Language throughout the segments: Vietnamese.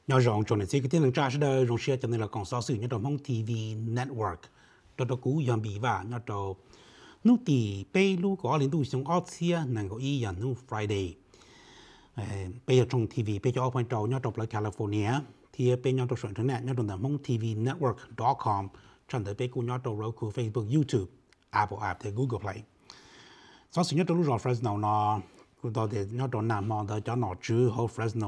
nhớ rong cho nên cái tiếng tra sẽ đời rong xe cho nên là còn sáu sự nhớ trong hông TV network cho đó cú yam bị và nhớ trong nút tì bay lu có liên tục xong Austria nàng có ý nhận nút Friday bây giờ trong TV bây giờ ở bên trong nhớ trong là California thì bây nhớ trong số internet nhớ trong hông TV network.com trong đấy bây cú nhớ trong Roku Facebook YouTube Apple app thì Google Play sáu sự nhớ trong lúc rồi Fresno nó cũng đó thì nhớ trong Nam Mòn đó cho nó chữ hồ Fresno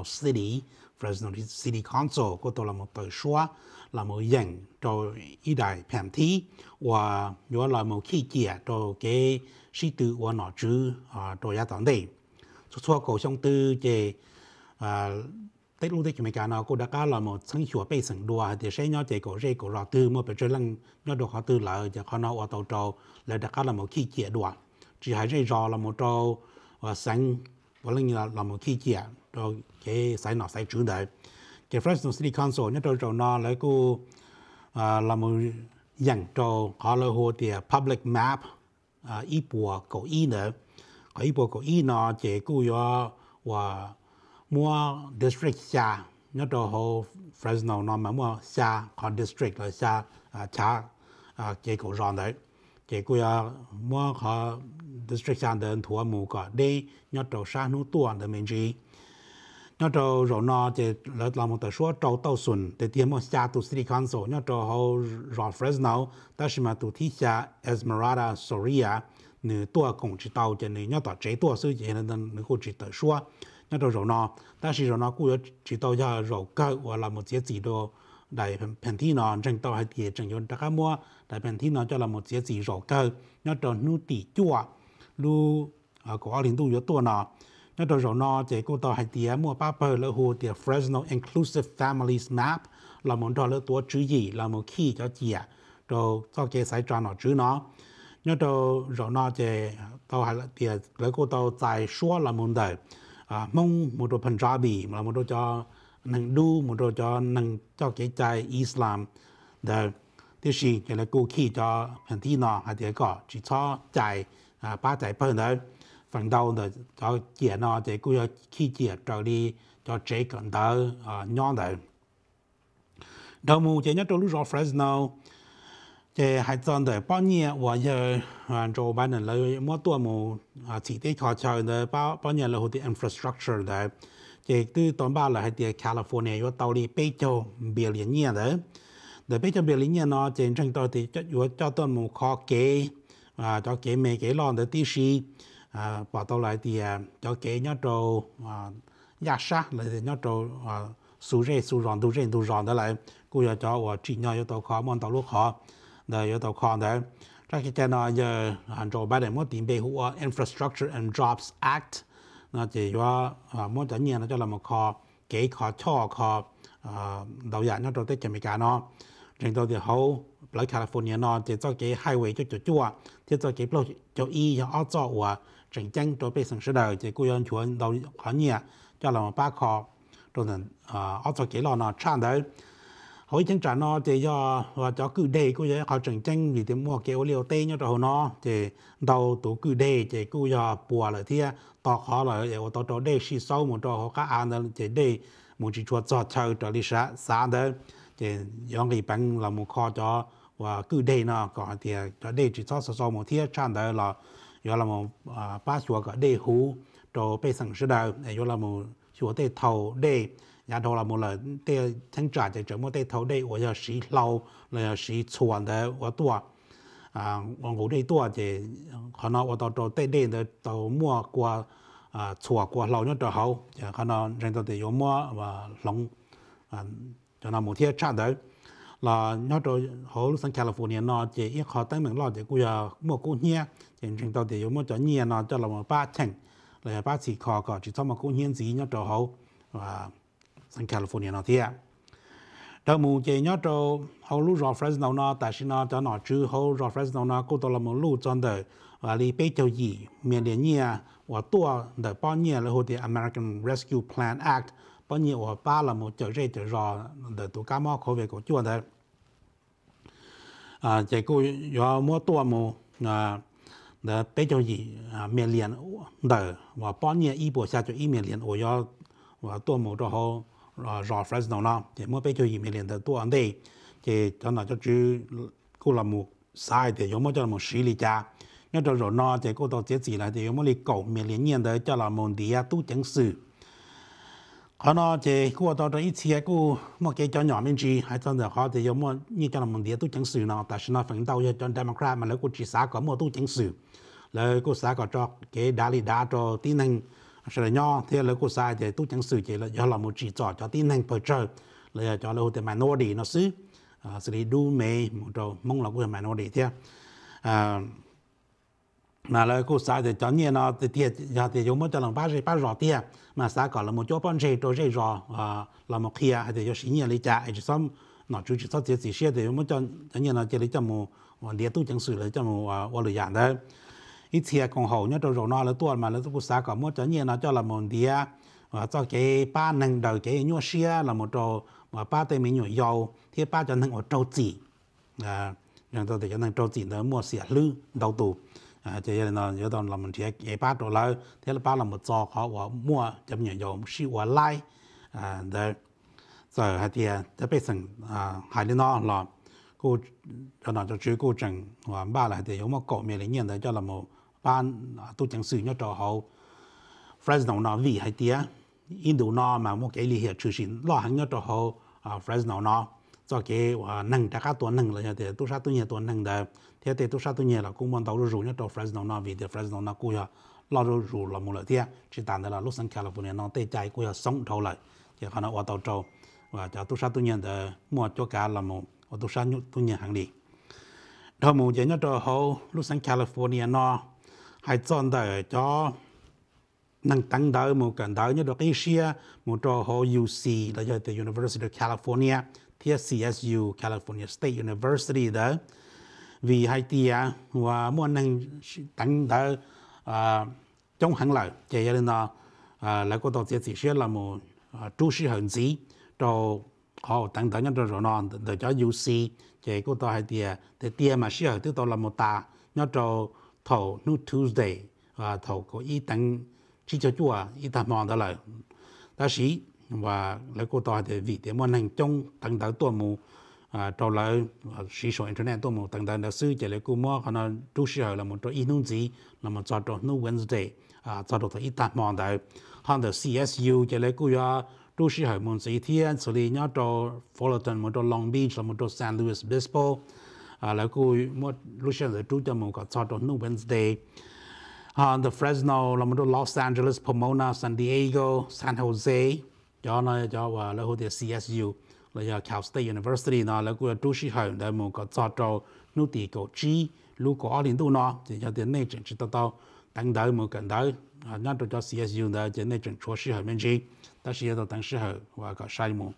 City Council của tôi là một tờ xóa là một dạng cho ý đại phèm thí và nhớ là một khi chia cho cái sĩ tử của nó chữ cho gia tổng đây số cầu trong tư về tết lúc tết chúng mình nó cũng đã có là một sinh hoạt bề sừng đùa thì sẽ nhớ về cổ dây cổ lọ tư một bên trên lưng nhớ được họ tư lại cho họ nó ở tàu trâu là đã có là một khi chia đùa chỉ hay dây rò là một trâu sáng và là một khi chia rồi cái sai nó sai chữ đấy cái Fresno City Council nhớ trâu nó lấy cô là một dạng trâu họ là hồ thì public map ý bùa cổ ý nữa có ý bùa cổ ý nó chỉ cô yo và mua district xa nhớ trâu hồ Fresno nó mà mua xa có district là xa cha cái cổ ròn đấy chỉ cô yo mua có district xa đến thua mù cả đây nhớ trâu xa nút tuần để mình gì nhớ trâu rồi nó chỉ là một tờ số trâu tàu xuân để tiêm một xa tu City Council nhớ trâu hồ rồi Fresno ta chỉ mà tu thị xa Esmeralda Soria nửa tua cũng chỉ tàu cho nên nhớ tờ chế tua sư chỉ nên nửa cô chỉ tờ số nhớ trâu rồi nó ta chỉ rồi nó cũng chỉ tàu cho rồi cơ và là một cái gì đó đại phần thi nó tranh tàu hay tiền tranh yon ta mua đại phần thi nó cho là một cái gì rồi cơ nhớ trâu nút tỷ chua lu có liên tục yếu tua nó nhớ trâu rồi nó chỉ cô tàu hay tiền mua paper là hồ tiền Fresno Inclusive Families Map là một trò là tua chữ gì là một khi cho chị rồi cho cái sai trò nó chữ nó nhớ trâu rồi nó chỉ tàu hay là tiền lấy cô tàu tại số là một đời mong một đồ Punjabi là một đồ cho năng đu một đồ cho năng cho cái trái Islam để thì chỉ là cô khi cho phần thi nó hay thì có chỉ cho trái ba trái phần đấy phần đầu là cho chia nó thì cô khi chia trở đi cho trái còn đỡ nhon đấy đầu mùa chỉ nhất trong lúc Fresno thì hai tuần đấy bao nhiêu và giờ Joe Biden lấy mỗi tuần mùa chỉ để khó chơi đấy bao nhiêu là hồ thì infrastructure đấy thì từ tuần ba là hai thì California có tàu đi bảy châu billion nhỉ đấy để bảy châu billion nhỉ nó trên trình độ thì cho tuần mùa khó kế cho kế mấy kế lon để tí xí bảo tàu lại thì cho kế nhớ trâu giá sát lại thì nhớ trâu số ròn đó lại cô giờ cho và chỉ nhớ tàu khó món tàu lúc khó để tàu khó đấy chắc cái nó giờ Joe Biden muốn tìm về hữu Infrastructure and Jobs Act nó chỉ có muốn tất nhiên nó cho là một kho kế kho cho kho đầu dạng nó tới Mỹ nó trên tôi thì hậu lấy California nó chỉ cho cái highway cho chua thì cho cái cho y cho auto và tranh tranh cho bây sản xuất đời chỉ cô dân chuẩn đầu khó nhẹ cho là một ba kho rồi là auto cái lò nó chăn đấy hỏi chân trả nó thì cho cứ đề cô ấy họ tranh tranh vì tiền mua cái liều tê nhá rồi nó thì đầu tủ cứ đề thì cô giờ bùa lại thì tao khó là ở tao cho đề xí sâu một cho họ các anh là thì đề một chỉ cho chơi cho đi xa đấy thì giống cái bằng là một kho cho và cứ đề nó còn thì cho đề chỉ cho sâu một thiết chăn đấy là do là một ba chùa cái đề hú cho bây sản xuất đời do là một chùa đề thầu đề nhà thầu là một lần đề thanh trả chỉ một đề thầu đề và giờ xí lâu là xí chuẩn đấy và tua ngủ đây tua thì họ nói ở tàu tây đen de tàu mua qua chùa qua lâu nhất tàu hậu họ nói rằng tàu thì mua và lòng cho nó một thiết chăn đấy là nhớ rồi hậu sang California nó chỉ ít họ tới mình lo thì cũng giờ mua cũng nhẹ thì rằng tàu thì mua cho nhẹ nó cho là một ba thành là ba chỉ khó có chỉ cho một cũng hiến gì nhớ rồi hậu và sang California nó thiệt đầu mùa chỉ nhớ rồi hậu lúc rồi Fresno nó tại sao nó cho nó chứ hậu rồi Fresno nó cũng tôi là một lúc trong đời và đi bây giờ gì miền địa nhẹ và tua đời bao nhiêu là hồi thì American Rescue Plan Act bao nhiêu và ba là một trở rây trở rò đời tụ cá mò khẩu về của chuột đấy chỉ cô do mua tua mù đời bây giờ gì miền liền đời và bao nhiêu y bộ xa cho y miền liền ở do và tua mù cho họ rõ Fresno nó thì mỗi bây giờ gì mình liền từ tua anh đây thì cho nó cho chú cô là một sai thì giống như cho một xử lý cha nhớ rồi nó thì cô tao chết gì là thì giống như cầu mình liền nhận tới cho là một địa tu chứng sự họ nó thì cô tao cho ít xe cô một cái cho nhỏ mình chỉ hay cho được họ thì giống như cho là một địa tu chứng sự nó tại sao nó phấn đấu cho Democrat mà lấy cô chỉ xã có một tu chứng sự lấy cô xã có cho cái đa lý đa cho tin năng sẽ nhỏ thì lấy cô xã thì tu chứng sự chỉ là do là một chỉ cho tin năng phải chơi lấy cho là một minority nó xứ xử lý đủ mấy một đầu mong là của minority thế mà là cô xã thì cho nhiên nó thì giờ thì giống như cho lòng ba rõ tiền mà xã có là một chỗ bọn trẻ rồi rõ là một kia thì cho sinh nhiên lý trả chỉ xong nó chỉ sao chỉ xe thì giống như cho nhiên là chỉ lấy cho một địa tu chứng sự lấy cho một lời giảng đấy ít xe còn hậu nhất rồi nó là tua mà là cô xã có một cho nhiên nó cho là một địa cho cái ba năng đầu cái nhua xe là một trò mà ba tay mình nhồi dầu thì ba cho năng ở trâu chỉ rằng tôi thì cho năng trâu chỉ nó mua xẻ lư đầu tủ cho nên nó nhớ tao làm mình thì cái ba đồ lại thế là ba là một trò họ và mua chấm nhồi dầu siêu và lai để rồi hai thìจะไปสั่งhai đứa nó là cô cho nó cho chú cô chẳng và ba là thì giống một cậu mẹ lấy nhận đấy cho là một ban tu chẳng sử nhớ trò hậu Fresno nó vì hai tia Indo nó mà một cái lý hệ trừ xin lo hàng nhớ trò hậu Fresno nó cho cái năng đã các tuần năng là thì tu sát tu nhẹ tuần năng đấy thế thì tu sát tu nhẹ là cũng muốn đầu rủ nhớ trò Fresno nó vì thì Fresno nó cũng lo rủ là một lợi thế chỉ tạm là Los Angeles California nó tê chạy cũng sống thâu lại thì họ nó ở tàu trâu và cho tu sát tu nhẹ để mua cho cả là một tu sát tu nhẹ hàng đi thôi một cái nhớ trò hậu Los Angeles California nó hay chọn để cho năng tăng đỡ một cái đỡ như được Asia một trò họ UC là do the University of California thì CSU California State University đó vì hai tia và muốn năng tăng đỡ trong hàng lợi cho nên là lại có tổ chức sẽ là một chủ sĩ hành gì cho họ tăng đỡ như rồi nó để cho UC cho có tổ hai tia mà sẽ tiếp tục là một ta nhớ cho thầu nu Tuesday và thầu có ý tăng chỉ cho chúa ý ta mong đó là ta sĩ và lấy cô tòa thì vị để mong hành trong tăng đỡ tuần mù trâu lại sử dụng internet tuần mù tăng đỡ là sư chỉ lấy cô mua họ nói chủ sĩ là một trò ý nung gì là một trò nu Wednesday trò đồ ý ta mong đó họ được CSU chỉ lấy cô ya chủ sĩ là một sĩ thiên xử lý nhớ trò Fullerton một trò Long Beach là một trò San Luis Obispo là cô một lúc sau là chủ cho một cái trò nu Wednesday the Fresno là một Los Angeles, Pomona, San Diego, San Jose, cho nó cho và là hồi CSU là Cal State University nó là của chủ sĩ học để một cái cho nút tỷ cổ chi lúc có liên tu nó thì cho đến nay chỉ tao tăng đỡ một cái đỡ nhớ cho CSU đó đến nay chuẩn chúa sĩ học bên gì ta sĩ tao tăng sĩ học và có sai một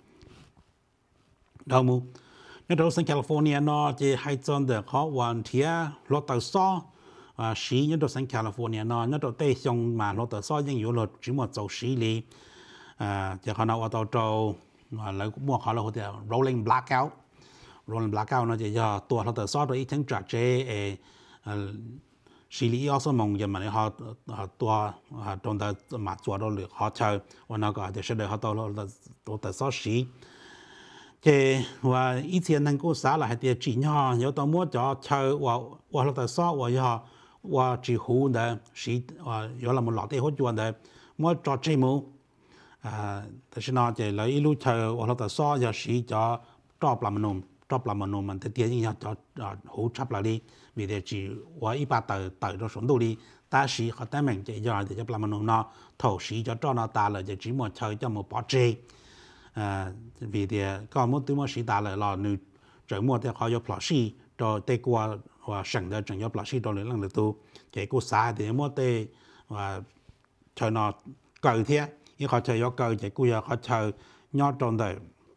đâu mu nếu đó sang California nó chỉ hay chọn được họ hoàn thiện lót tàu so sĩ nhất là sang California nó nhất là tây sông mà lót tàu so những yếu luật chỉ một dầu sĩ li chỉ họ nào ở tàu trâu mà lấy mua họ là họ thì rolling blackout nó chỉ cho tua lót tàu so rồi ít tháng trả chế sĩ lý ở số mong giờ mà họ tua trong đó mà chùa đó được họ chơi và nó có thể sẽ được họ tàu lót tàu so sĩ thì và以前能够啥来的只哈，有到么叫chơi我了的少我只乎的是有那么老的好做的，么做这么但是呢就来一路chơi我了的少也是叫抓拉门มันแต่เดียวยังจะหูชับละดิวิธีจีว่าอีปาเตอเราสนดูดิแต่สีเขาแต่แม่งจะยอดจะปลามันเนาะเท่าสีจะจ้อนาตาเลยจะจีมันเชยจะมาปอเจvì thì có một thứ mà sĩ ta lại là nữ trở mua thì họ có plot sĩ cho tây qua và sẵn ra chẳng có plot sĩ cho lấy lần lượt tu cái cô xã thì mua tây và chơi nó cờ thế nhưng họ chơi có cờ cái cô họ chơi nhót trong đời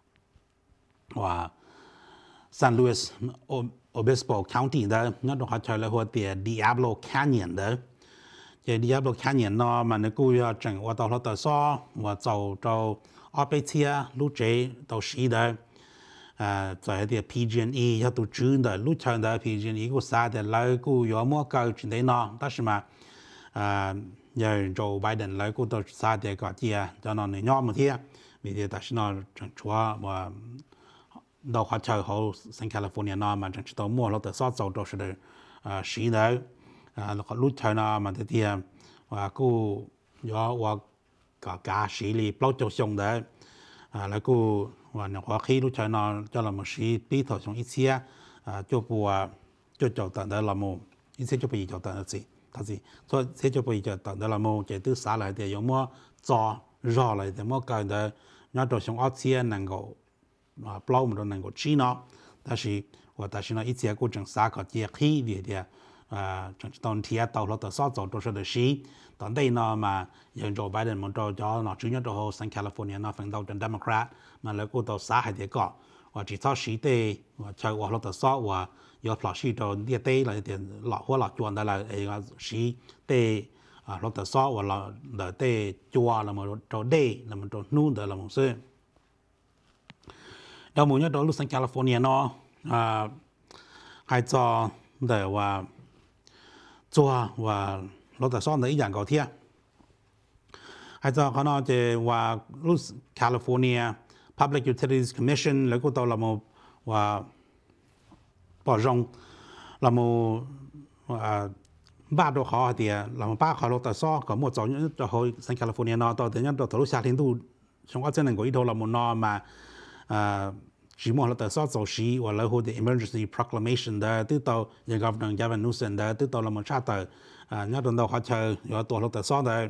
và San Luis Obispo County đó nhót trong họ chơi là hoa tiền Diablo Canyon đó cái Diablo Canyon nó mà nó cô chẳng qua tàu nó tàu so và tàu tàu ở bên kia lúc chế tàu sĩ đó在啲 PG&E 要都住的，路上的 PG&E 個啥的，來個有麼個之類呢？但是嘛，有人做拜登來個都啥的個啲啊，就那你要麼啲， vì thế ta xin nó chẳng chúa và đầu họ chờ họ sang California nó mà chẳng chỉ tao mua nó từ sáu châu đó là sĩ nữa nó có lúc chờ nó mà thế thì và cô do và cả sĩ li bao châu sông đấy là cô và nó có khi lúc chờ nó cho là một sĩ tí thầu trong ít xe cho bùa cho châu tận đó là một ít xe cho bây giờ tận là gì thật gì cho xe cho bây giờ tận đó là một cái thứ xả lại thì có mua cho rõ lại thì mua cái đó nhớ đồ trong ít xe năng够bao một năng够chi nó但是呢一些过程啥个也可以的正当天到了的啥早都是的事当地呢嘛人做拜登们做咗那主要就好 San California 那分到的 Democrat 嘛来过到啥还得个我至少是的我就我了的啥我要老是到列地来点老或老转的来个是的了的啥我了的的做了么做的了么做弄的了么是เราหมู่เนี่ยเราลูกสังแคลิฟอร์เนียเนาะให้จอแต่ว่าจัวว่าเราแต่ซ่อนในอีกอย่างก่อนเที่ยให้จอเขาเนาะจะว่าลูกแคลิฟอร์เนีย Public Utilities Commission แล้วก็ตัวเราหมู่ว่าปอจงเราหมู่บ้านเราเขาเดียเราบ้านเขาเราแต่ซ่อนก็หมดจอเนี่ยจะเขาสังแคลิฟอร์เนียเนาะตัวเดี๋ยวเนี่ยตัวลูกชาติดูช่วงว่าเจ้าหนึ่งก็อีโดเราหมู่เนาะมาchỉ muốn là tại sao tổ sĩ và lời hô the emergency proclamation đó từ tàu nhà governor Gavin Newsom đó từ tàu là một sát tờ nhớ đến đầu họ chờ rồi tổ là tại sao đó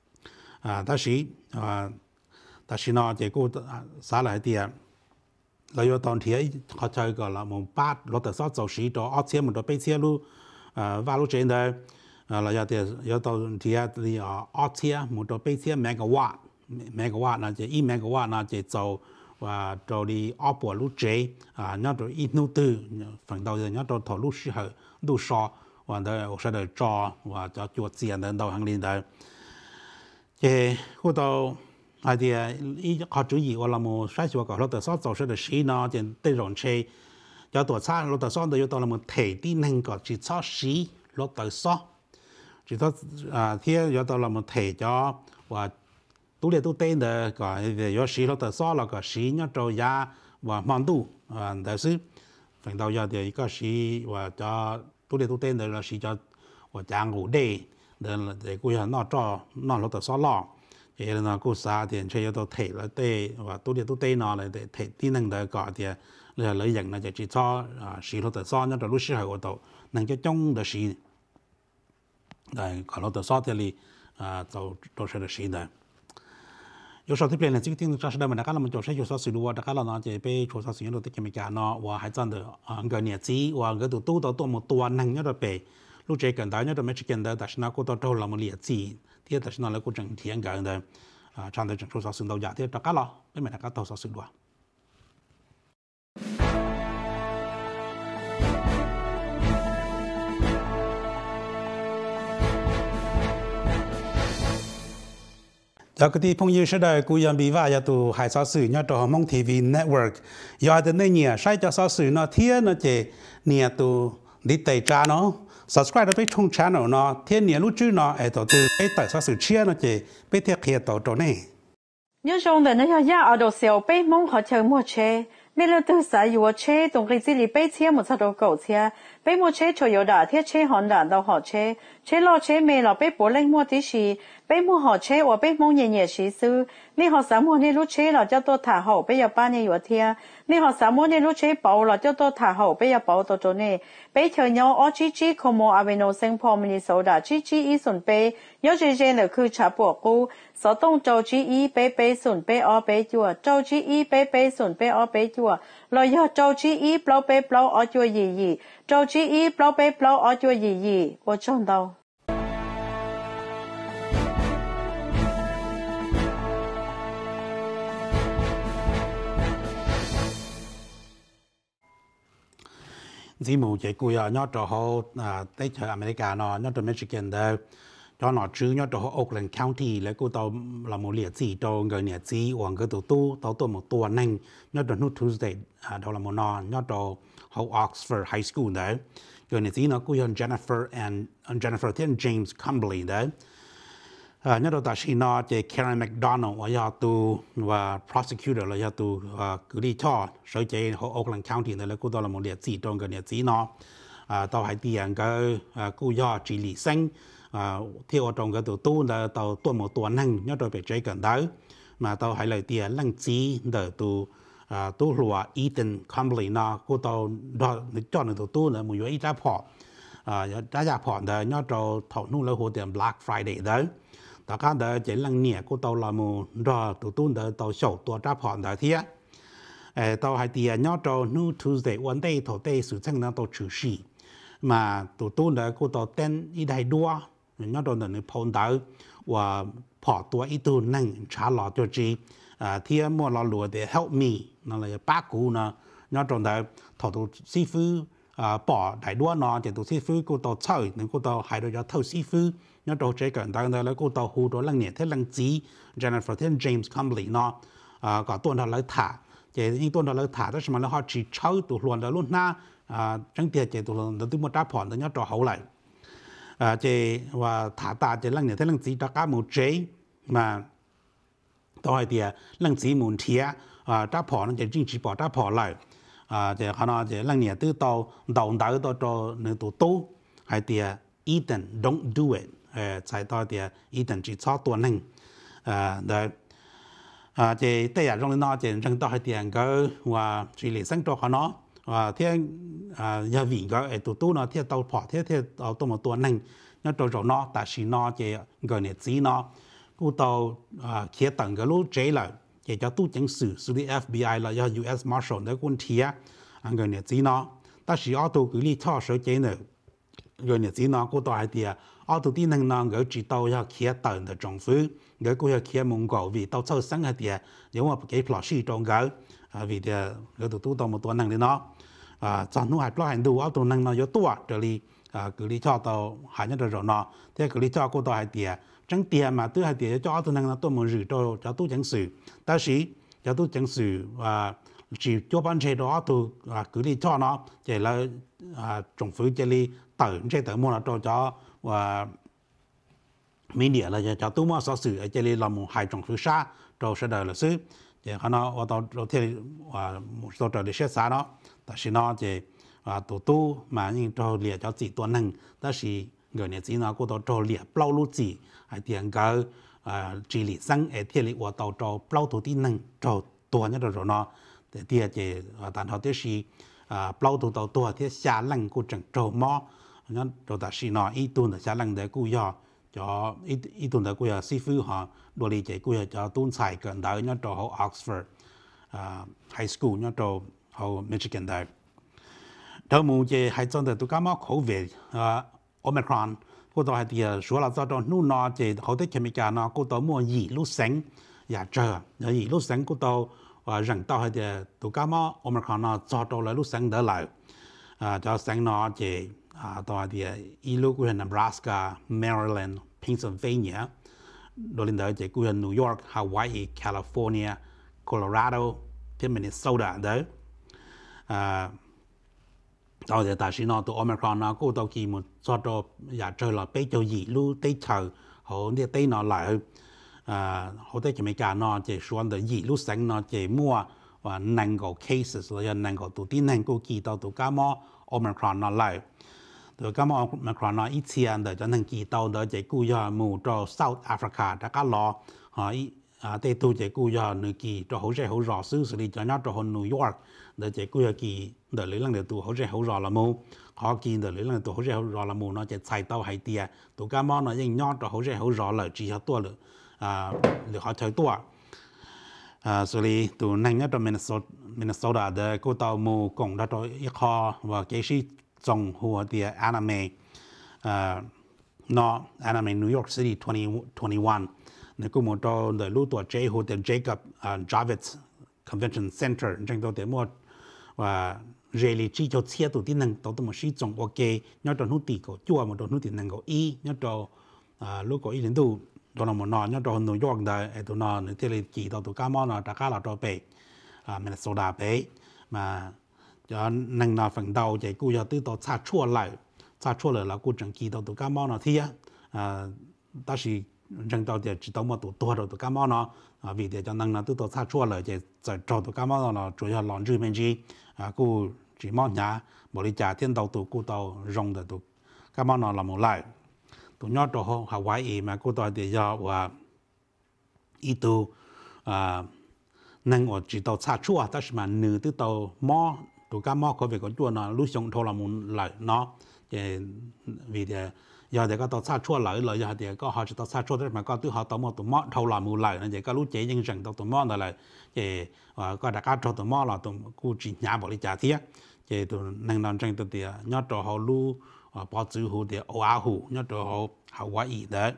ta sĩ nó chỉ có xả lại thì là do tàu thì họ chờ gọi là một bát là tại sao tổ sĩ đó ở xe một đó bay xe luôn và lúc trên đó là do tàu thì ở xe một đó bay xe megawatt là chỉ megawatt là chỉ tàu và rồi đi ở bộ lúc chế nhớ rồi ít nút tư phần đầu giờ nhớ rồi thầu lúc sĩ hở lúc so và đó sẽ được cho và cho chuột tiền đến đầu hàng liên đấy thì khu đầu thì ý họ chú ý là một sai số của lột số tổ sẽ được sĩ nó thì tới rồi chế cho tổ xã lột số đó là một thể tí năng của chỉ số sĩ lột số chỉ số thì cho là một thể cho và tu lệ tu tên de cái về do sĩ lo tự so là cái sĩ nhớ trâu ya và mòn tu đại sứ phần đầu giờ thì cái sĩ và cho tu lệ tu tên de là sĩ cho và trang ngủ đây để cô nhà nó cho nó lo tự so lo thì là cô sa thì chơi cho thể là tê và tu lệ tu tên nó là để thể tí năng de cái thì là lợi dụng là chỉ cho sĩ lo tự so nhớ trâu lúc sĩ hồi đầu năng cho trong de sĩ đây cái lo tự so thì là cho sẽ được sĩ đấy有时候这边呢，这个电动车时代嘛，大家那么做些有啥事路啊，大家那这被做啥事情都得给me讲呢，我还真的个年纪，我个都到多么多能要的被，路这跟大家都没去跟的，但是那个到头那么年纪，第但是那个整天干的常的整出啥事到家，第大家了，被me大家到啥事路啊。แล้วก็ที่พงยืดได้กูยังบีว่าจะตัวหายสอสื่อเนี่ยตัวมองทีวีเน็ตเวิร์กยอดในเนี่ยใช้จะสอสื่อเนาะเทียนเนาะเจเนี่ยตัวดิเตจาเนาะ subscribe ไปช่อง channel เนาะเทียนเนี่ยรู้ชื่อเนาะไอ้ตัวไปแต่สอสื่อเชียเนาะเจไปเทียเขียตัวนี่ nhớ trong đời nó ya ở đầu xèo bé mong họ chờ mua chế nên là từ xã yếu chế tổng cái gì bé chế một số đồ cổ chế bé mua chế cho yếu đã thiết chế hòn đã đâu họ chế lo chế mê là bé bố lên mua tí gì bé mua họ chế và bé mong nhẹ nhẹ xí sư nên họ sáng mua nên lúc chế là cho tôi thả hậu bé giờ ba nhẹ yếu thia nên họ sáng mua nên lúc chế bảo là cho tôi thả hậu bé giờ bảo tôi chỗ này bé chờ nhau ở GG como Aveno Saint Paul Minnesota GG ý xuân bé nhớ GG là cứ trả bộ cũ sở đông châu GE bé bé xuân bé ở bé chùa châu GE bé bé xuân bé ở bé chùa rồi giờ châu GE bao bé bao ở chùa gì châu GE bao bé bao ở chùa gì我知道 chỉ một cái cùi nhớ cho họ tới chơi America nó nhớ cho Michigan đó cho nó chứ nhớ cho họ Oakland County lấy cô tàu là một liệt gì cho người nhà gì hoặc cái tàu một tuần nhanh nhớ cho New Tuesday đó là một nó nhớ cho họ Oxford High School đấy người nhà gì nó cô Jennifer Thiên James Cumberly đấy nhớ đầu ta xin nó chỉ Karen McDonald và nhà tù và prosecutor là nhà tù cử đi cho sở chế Oakland County này là cô đó là một liệt sĩ trong cái liệt sĩ nó tàu hải tiền cái cô do chỉ lý sinh theo trong cái tù là tàu tuần một tuần năng nhớ đầu bị chế gần đó mà tàu hải lời tiền lăng chỉ đỡ tù lúa Ethan Cumberly nó cô tàu đó cho nó tù là một ít ra phỏ ra phỏ đó nhớ đầu thầu nu là hồ tiền Black Friday đó tất cả đó chỉ là nhẹ của tàu là một rồi tụi đó tàu sầu tua trả phòn đó thế tàu hải tiền nhớ cho nu Tuesday one day thầu tây sự chẳng là tàu chủ sĩ mà tụi đó của tàu tên ít hay đua nhớ cho nó phòn đó và phỏ tua ít tu năng trả lọ cho chị thế mua lọ lúa để help me nó là bác cũ nó nhớ cho đó thầu tụi sư phụ bỏ đại đua nó chỉ tụi sư phụ của tàu chơi nên của tàu hải đội cho thầu sư phụ nhớ đồ chế cận đó là cô tàu hồ đó là nhẹ thế lăng chí Jennifer thế James Cumberly nó có tuần đó lấy thả chỉ những tuần đó lấy thả đó mà nó họ chỉ chơi tụ luận đó luôn na chẳng tiền chỉ tụ luận đó từ một đáp phòn đó nhớ trò hậu lại chỉ và thả ta chỉ lăng nhẹ thế lăng chí đó cả một chế mà tàu hay tiền lăng chí một thía đáp phòn nó chỉ chỉ bỏ đáp phòn lại chỉ họ nói chỉ lăng nhẹ từ tàu cho nên tụ tu hay tiền Ethan don't do it才到的一等只操多能的这对呀，用那这扔到一点个话，处理生活好孬天要为个都那天到跑天到多么多能，那到着那但是那这个日子那，古到去等个路追了，也叫都警署，属于 FBI 了，要 US Marshal 那问题啊，个日子那，但是奥都举例操手机呢。người nhà chỉ nó cũng tao thì ở tụi tin năng nó người chỉ tao要kia tận的政府người cũng要kia mong cầu vì tao sau sáng hay thì nếu mà cái plot sĩ trong cái vì thì người tụi tao một tuần năng đi nó cho nó hay plot hành đủ ở tụi năng nó có tua trở đi cứ đi cho tao hay nhất rồi nó thế cứ đi cho cô tao hay thì chẳng tiền mà tôi hay thì cho tụi năng nó tôi muốn rửa cho tôi chẳng xử ta sĩ cho tôi chẳng xử chỉ cho ban chế đó tụi cứ đi cho nó chỉ là政府这里这等么了cho media là cho tôi mua sở sự这里làm một hai政府xã cho sẽ đời là sư thì họ nói ở đó thì một số trở đi xét xã đó但是呢这tôi mà nhưng cho liệt cho chỉ tuần năng 但是người này chỉ nó cũng cho liệt bao lúc chỉ hay tiền cái chỉ lý sang ở thế里我到cho bao tôi tin năng cho tuần nhất rồi nó thì thì tạm thời thế是bao tôi到tuần thế xa lăng cũng chẳng trâu mò nó rồi ta xin nói ít tuần là xa lăng để cú giờ cho ít tuần để cú giờ sư phụ họ đồ lý giải cú giờ cho tuần sai gần đó nó cho họ Oxford High School nó cho họ Michigan đấy đầu mùa thì hay trong đó tụi cá mắc khẩu về Omicron cô tôi hay thì số là do đó nu nó thì họ tới chemical nó cô tôi mua gì lúc sáng và chờ gì lúc sáng cô tôi rằng tao hay thì tụi cá mắc Omicron nó cho tôi là lúc sáng đỡ lại cho sáng nó thì tao thì ilu của Nebraska, Maryland, Pennsylvania, đồ lên đó thì của New York, Hawaii, California, Colorado, thì Minnesota đấy. Tao thì ta xin nói tụi Omicron nó cũng tao kỳ một cho cho giả trời là bây giờ gì lu tới chờ họ đi tới nó lại họ tới chỉ mấy cả nó chỉ xuân được gì lu sáng nó chỉ mua và năng có cases là năng có tụi tin năng của kỳ tao tụi cá mò Omicron nó lại tụi cá mò Omicron nó ít tiền để cho năng kỳ tao để chỉ cú giờ mù cho South Africa đã cá lò họ tây tu chỉ cú giờ nửa kỳ cho hỗ trợ hỗ rõ xử lý cho nó cho New York để chỉ cú giờ kỳ để lấy lần để tụi hỗ trợ hỗ rõ là mù họ kỳ để lấy lần tụi hỗ trợ hỗ rõ là mù nó chỉ xài tao hay tiền tụi cá mò nóยังnhót cho hỗ trợ hỗ rõ là chỉ cho tua được họ chơi tua xử lý tụi năng nhất trong Minnesota để cô tàu mù cùng đã cho ít kho và cái gì trong hồ thì anime nó anime New York City 2021 nếu cô muốn cho để lưu tuổi chế hồ thì Jacob Javits Convention Center trong đó để mua và rèn luyện chỉ cho chia tụi tin năng tụi một sĩ trong ok nhớ trong nút tì cổ chua một trong nút tin năng cổ y nhớ trong lúc cổ y đến đủ đó là một nọ nhớ trong New York đây tụi nó nếu thì chỉ tao tụi cá mò nó đã cá là cho bể Minnesota bể mà cho năng nào phần đầu thì cô giờ từ tao xa chua lại là cô chẳng kỳ tao tụi cá mò nó thì ta chỉ rừng tàu thì chỉ tàu một tụ rồi tụ cá mò nó vì để cho năng là tụ tàu xa chua lại thì trâu tụ cá mò nó chủ yếu là lòn mình gì cô chỉ mò nhá bỏ đi trả tiền tàu tụ cô tàu rong để tụ cá mò nó là một lại tụ nhót tàu Hawaii mà cô tàu thì do và ít tụ năng ở chỉ tàu xa chua ta chỉ mà nửa tụ tàu mò tụ cá mò có việc có chua nó lúc xong thôi là một lại nó vì thế giờ thì có tàu xa chua lại giờ thì có họ chỉ tàu xa chua đấy mà có tụi họ tàu một tụi mò thâu làm một lại nên vậy có lúc chế nhưng rằng tụi mò lại thì có đặc cho tụi mò là tụi cô chỉ nhà bỏ đi trả thiệt thì tụi năng làm tranh tụi thì nhớ cho họ lu bỏ chữ hồ thì Oahu nhớ cho họ Hawaii đấy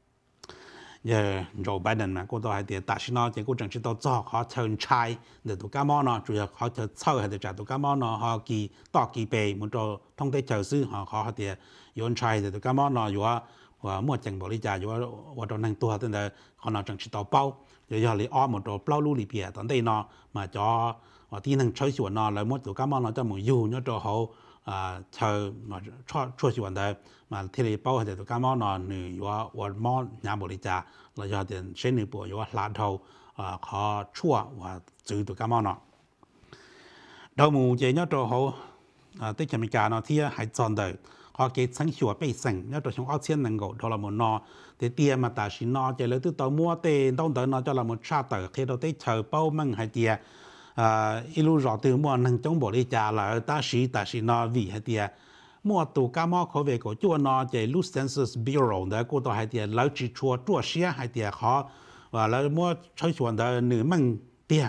giờ Joe Biden mà cô tàu thì tại sao nó thì cô chẳng chỉ tàu cho họ chơi trai để tụi cá mò nó chủ yếu họ chơi chơi hay để trả tụi cá mò nó họ kỳ bề muốn cho thông tin chờ sư họ thì yon trai để tụi cá mò nóอยู่ว่ามั่วจังบริจาคอยู่ว่าตอนนั้นตัวตั้งแต่เขาเราจังชิตเอาเป้าเดี๋ยวเลยอ้อมหมดตัวเป้าลู่หลีเปียตอนนี้เนาะมาจ่อว่าที่นั่งใช้ส่วนเนาะแล้วมั่วตัวก้ามเราจะหมุนอยู่เนาะตัวเขาเชิญมาช่วยส่วนได้มาที่เลยเป้าให้ตัวก้ามเนาะหนึ่งอยู่ว่าหม้อยาบริจาคเราจะเดินเส้นหนึ่งปัวอยู่ว่าลานเท่าเขาชั่วว่าจืดตัวก้ามเนาะดาวหมูเจเนาะตัวเขาที่จะมีการเนาะที่ให้จอนได้họ cái sáng sủa bề sừng nhớ tôi trong áo xiên năng gỗ đó là một nọ để tiền mà ta xin nọ chỉ lấy từ tàu mua tiền đông tới nó cho là một cha tờ khi đầu tới chờ bao măng hay tiền ilu rõ từ mua năng chống bộ đi trả là ta xin nọ vì hay tiền mua tụ cá mò khó về của chúa nọ chỉ lu census bureau đó cô tôi hay tiền lấy chỉ chúa xía hay tiền họ và lấy mua chơi chuẩn đó nửa măng tiền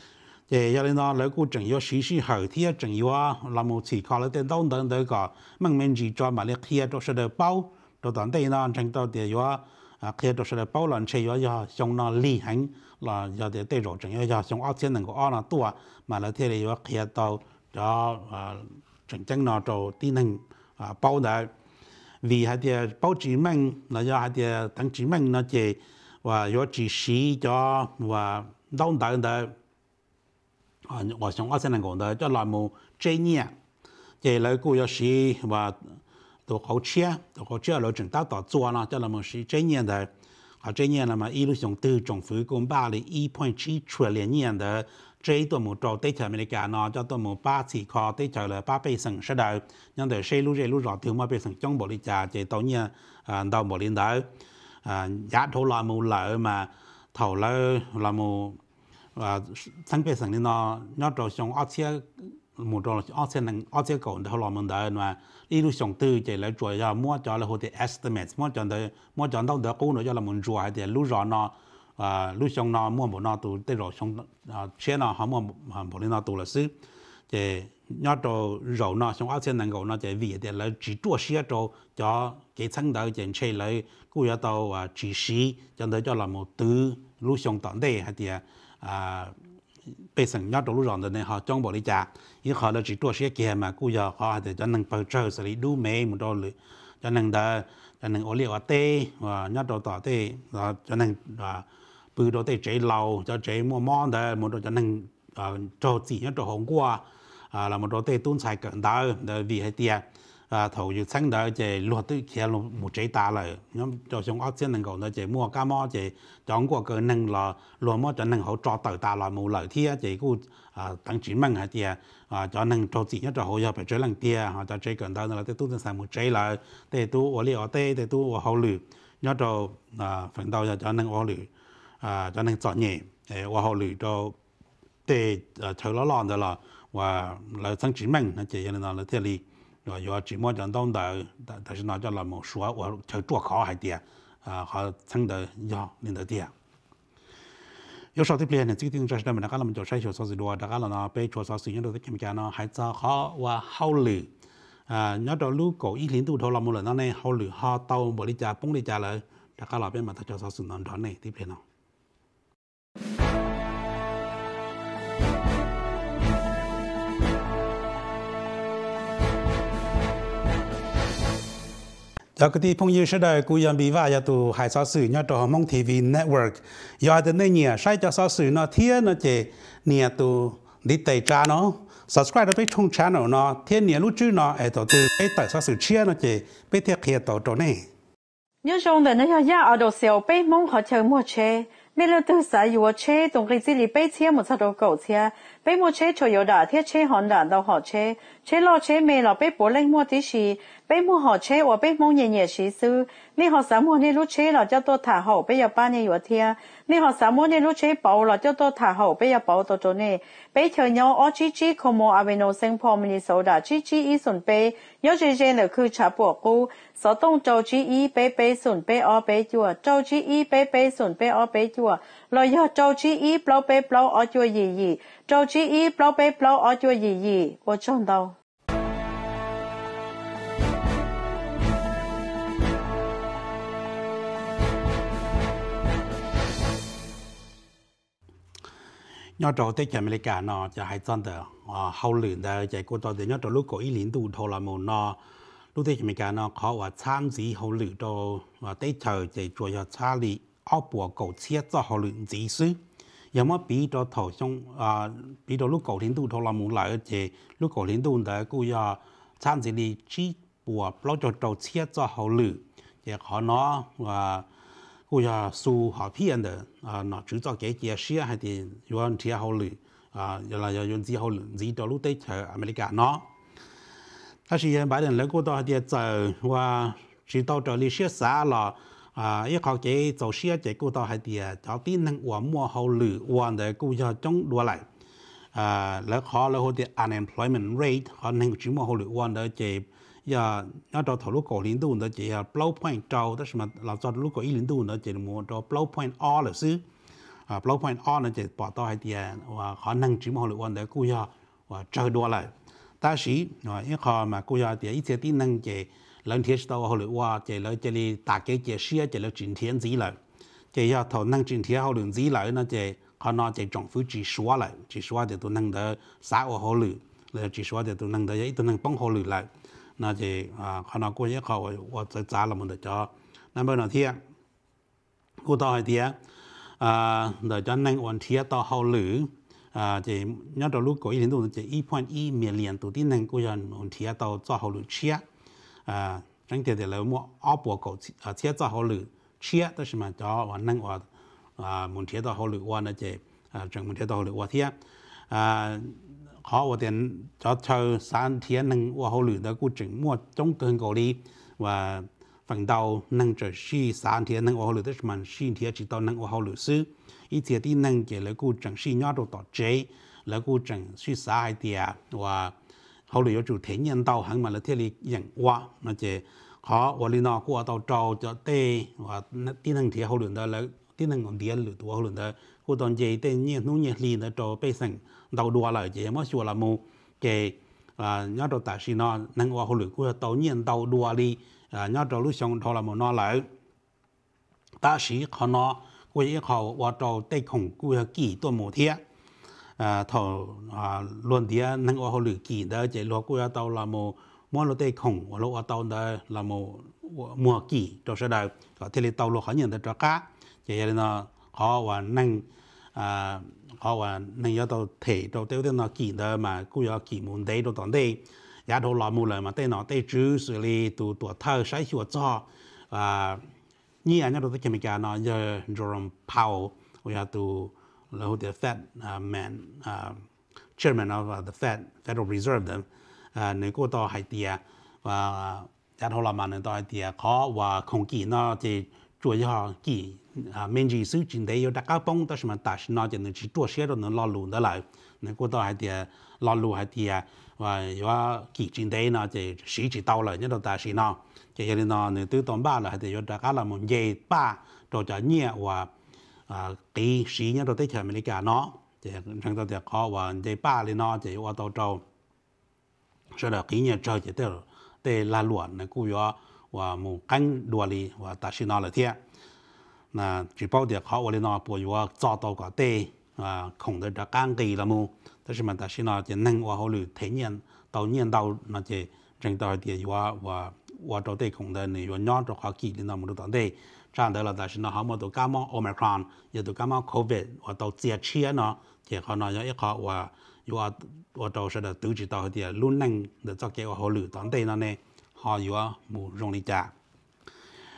thì giờ nó lấy cô chẳng yếu sĩ hậu thì chẳng yếu là một chỉ có lấy tên đông等个门面只专门的贴都是的包都当地呢chẳng到的yếu贴都是的包了车yếu用那厉害là giờ để tây rồi chẳng yếu dùng áo trên năng có là tua mà là thế yếu贴到cho chẳng chẳng nó cho tí năng bao đấy vì hai thì bao chỉ mình là do hai thì tăng chỉ mình nó chỉ và yếu chỉ sĩ cho và đông đấy我想我先能讲的，叫栏目专业，这来个要是话都好吃了，正到做了，叫栏目是专业的，专业了嘛，一路上都政府公办的1.7 trillion的，这都冇做对头美国呢，叫都冇8次靠对头了8倍省是的，因为这路绕条嘛倍省中国的价，这到呢到冇领导压头栏目来嘛，头来栏目。ทั้งเป็นสิ่งนี้เนาะยอดเราส่งออเชียหมู่เราออเชียนั่งออเชียก่อนเขาลองมันได้มาอีลูกส่งตื้อใจแล้วจ่วยยามั่วจอแล้วหัวที่ estimate มั่วจอต้องเดือกู้เนาะยาละมันจ่วยแต่ลูกรอเนาะลูกส่งเนาะมั่วบ่เนาะตัวได้รอส่งเชื่อเนาะเขามั่วบ่ได้เนาะตัวละซื้อแต่ยอดเราเราเนาะส่งออเชียนั่งก่อนเนาะแต่วิแต่แล้วจีตัวเสียเราจะเกี่ยชั้นได้จะใช่เลยกู้ยาตัวจีสีจนได้ยาละมันตื้อลูกส่งตอนได้ให้เดีย被省要投入上的呢，哈，中国的家，以后呢只做些钱嘛，估计哈的就能保证是里都没么多了，就能的就能我列话的，要做到的，就能不到的这老就这么的，么多就能做自要做红瓜，là một đồ tê tuôn xài cận đó vì hay tiền thầu dự sáng đó chỉ luật tới kia một trái ta lại nhóm cho xong ốc trên năng cầu nó chỉ mua cá mò chỉ chọn qua cái năng là luật mò cho năng hỗ trợ tới ta là một lợi thì chỉ cô tăng chỉ mang hay tiền cho năng cho chỉ nhất cho hỗ trợ phải chơi lần tiền họ cho chơi cận đó là tê tuôn xài một trái lại tê tu ở liệu tê tu ở hậu lử nhất cho phần đầu cho năng ở lử cho năng chọn nhẹ ở hậu lử cho tê chơi nó lòn rồi là và là tăng chỉ mang nó chỉ là nó thế li rồi giờ chỉ mua chọn đông đời但是呢叫了某说我就做好还点和增的要领的点有时候这边呢最近这是他们那个们就筛选说是多那个了呢被说说是因为这边呢还在好ว่า好虑nhớ到ลูก狗一年度头了冇了那呢好虑好到บริจาคบริจาคเลย那个那边嘛他就说是能团呢这边呢จากที่พงยืดได้กูยังบีว่าจะตัวหายซอสื่อเนี่ยตัวมองทีวีเน็ตเวิร์กยอดในเนี่ยใช้จะซอสื่อเนาะเทียนเนาะเจเนี่ยตัวดิจิตอลเนาะ subscribe ไปช่อง channel เนาะเทียนเนี่ยรู้ชื่อเนาะไอ้ตัวไปแต่ซอสื่อเชียเนาะเจไปเทียบเคียตัวนี้ nhớ trong đời nó ya ở đầu xẻo bé mong họ chờ mua chế mẹ là từ sáng yêu chế tổng cái gì li bé chế một sao đồ cầu chế bé mua chế cho yêu đã thiết chế hòn đã đâu họ chế lo chế mẹ là bé bố lên mua tí gì bé mua họ chế và bé mong nhẹ nhẹ xí sư mẹ họ sáng mua nên lúc chế là cho tôi thả hậu bé giờ ba này yêu thia mẹ họ sáng mua nên lúc chế bảo là cho tôi thả hậu bé giờ bảo tôi chỗ này bé chờ nhau ở GG como aveno sinh po Minnesota GG ý xuân bé nhớ GG là cứ trả bộ cũ sở đông châu GE bé bé xuân bé ở bé chùa châu GE bé bé xuân bé ở bé chùa rồi giờ châu GE bao bé bao ở chùa gì châu GE bao bé bao ở chùa gì我知道 nhớ trâu tết ở America nóจะให้真的好亂的就過到nhớ trâu lúc có ý liên tục thôi là một nó lúc tết America nó cóว่า參與好亂到tết trời就主要查理奧博狗車做好亂指示有麼比到頭上比到lúc狗liên tục thôi là một lại就lúc狗liên tục的cũng要參與哩只博攞咗做車做好亂就可能กูจะสู้หาเพียนเดน่ะจุดจากเกี่ยเสียให้ดีย้อนเที่ยวเลยอย่างไรย้อนที่เขาจีตัวลูกเตะอเมริกาเนาะถ้าสิยังประเด็นแล้วก็ต้องให้เจอว่าจิตตัวจะลิเสียสาละอีกเขาเกี่ยจะเสียเจก็ต้องให้ดีจะที่นั่งว่ามัวเขาหรือวันเดกูจะจ้องดูอะไรแล้วเขาแล้วเขาเดีย unemployment rate เขาหนึ่งจุดมัวเขาหรือวันเดเจnhớ đó thầu lúc cổ liên tục đó chỉ là blow point trâu đó mà làm cho lúc cổ ý liên tục đó chỉ là một đó blow point all là xứ blow point all nó chỉ bỏ to hay tiền và khả năng chỉ một lượng để cô ya và chơi đua lại ta sĩ những họ mà cô ya thì ít些tí năng chỉ lần thiết đâu họ lượng qua chỉ là chỉ là đại cái chỉ xia chỉ là chuyển thiên gì lại chỉ ya thầu năng chuyển thiên họ lượng gì lại nó chỉ họ nói chỉ trọng phú chỉ số lại chỉ số để tôi năng đỡ xã hội họ lượng là chỉ số để tôi năng đỡ ít tôi năng bóng họ lượng lại那就可能过一考我在查了么的叫，那么那天，我到那天那叫能วัน天到好旅就nhớ到lúc có ý định đồ就1.1 million tụi tin năng của dânวัน天到做好旅车整体的来么阿伯搞车做好旅车都是嘛叫วัน能ว่าวัน天到好旅วัน那就整วัน天到好旅วัน天họว่าเดี๋ยวจะเช่าสารเทียนหนึ่งว่าเขาหรือแต่กูจึงมั่วจงเกินกว่านี้ว่าฝั่งดาวนั่งจะชี้สารเทียนหนึ่งว่าเขาหรือแต่มันชี้เทียนจิตตอนนั่งว่าเขาหรือซื้ออีเทียที่นั่งเกี่ยวแล้วกูจึงชี้ยอดต่อเจแล้วกูจึงชี้สายเดียว่าเขาหรืออยู่เทียนยันดาวหันมาแล้วเทียนอย่างว่านั่นเจเขาวันนี้นอกูเอาเจ้าจะเตะว่าที่นั่งเทียนเขาหรือแต่แล้วที่นั่งของเดียนหรือตัวเขาหรือแต่กูตอนเจเตะเนี่ยนู้นเนี่ยลีนะเจ้าไปสั่งđầu đua lại chỉ mới chùa là một cái nhớ đầu tại sao nó năng hoa hồi của tàu nhiên đầu đua đi nhớ đầu lúc xong thôi là một nó lại ta sĩ họ nó quay họ qua đầu tây khổng của kỳ tôi một thiết thầu luôn thì năng hoa hồi kỳ đó chỉ lo của tàu là một món lô tây khổng và lô tàu đó là một mùa kỳ cho sau đó có thể là tàu lô khó nhận được cho cá chỉ là nó họ và năng họว่าในยอดตัวเทตัวเต้าเต้นกี่เดิมมากูอยากกี่มุนเดย์ตัวตอนเดย์ยาตัวหล่อมุนเลยมาเต้นหนอเต้จื้อสุรีตัวเธอใช้หัวจ่อนี่อันนี้เราต้องเกี่ยกันเนาะยาโจรมพาวว่าตัวเราเดี๋ยว Fed man chairman of the Federal Reserve เดิมในกูต่อไฮเดียว่ายาตัวหล่อมันต่อไฮเดียเขาว่าคงกี่เนาะจะ主要几民间手真的有大家帮，但是嘛，但是那就能去做些都能拉路的来，能过到还得拉路还得ว่ากี่จริงได้นะจะสีจีเตาเลยเนี่ยเราแต่สีนะจะยังนะเนี่ยตัวตอนบ้านเราแต่ยอดการเรามันเย่ป้าเราจะเนี่ยว่าตีสีเนี่ยเราได้ใช้อเมริกาเนาะจะทั้งตัวเดียวเขาว่าเย่ป้าเลยเนาะจะว่าตัวเราสุดท้ายกี่เนี่ยจะจะได้ลาหลวนนะกูว่าหมู่กันดัวลีว่าแต่สีนะเลยเทียนะจีบเอาเดียวเขาว่าเลยเนาะปวยว่าจอตัวก็ได้คงได้จากการตีละมู但是嘛，但是呢，就能ว่าเขาหรือ体验到年到那就正到啲ว่า到啲空的你ว่าย้อน到เขากี่年那么多到啲站得了，但是呢，เขามา到感冒 Omicron， 又到感冒 COVID， ว่า到接切呢，就เขา呢有一個ว่า到是的都知道啲รุ่นนึง的作嘅ว่าเขาหรือ到啲นั่นเนี่ยเขาอยู่ว่า冇容易จัก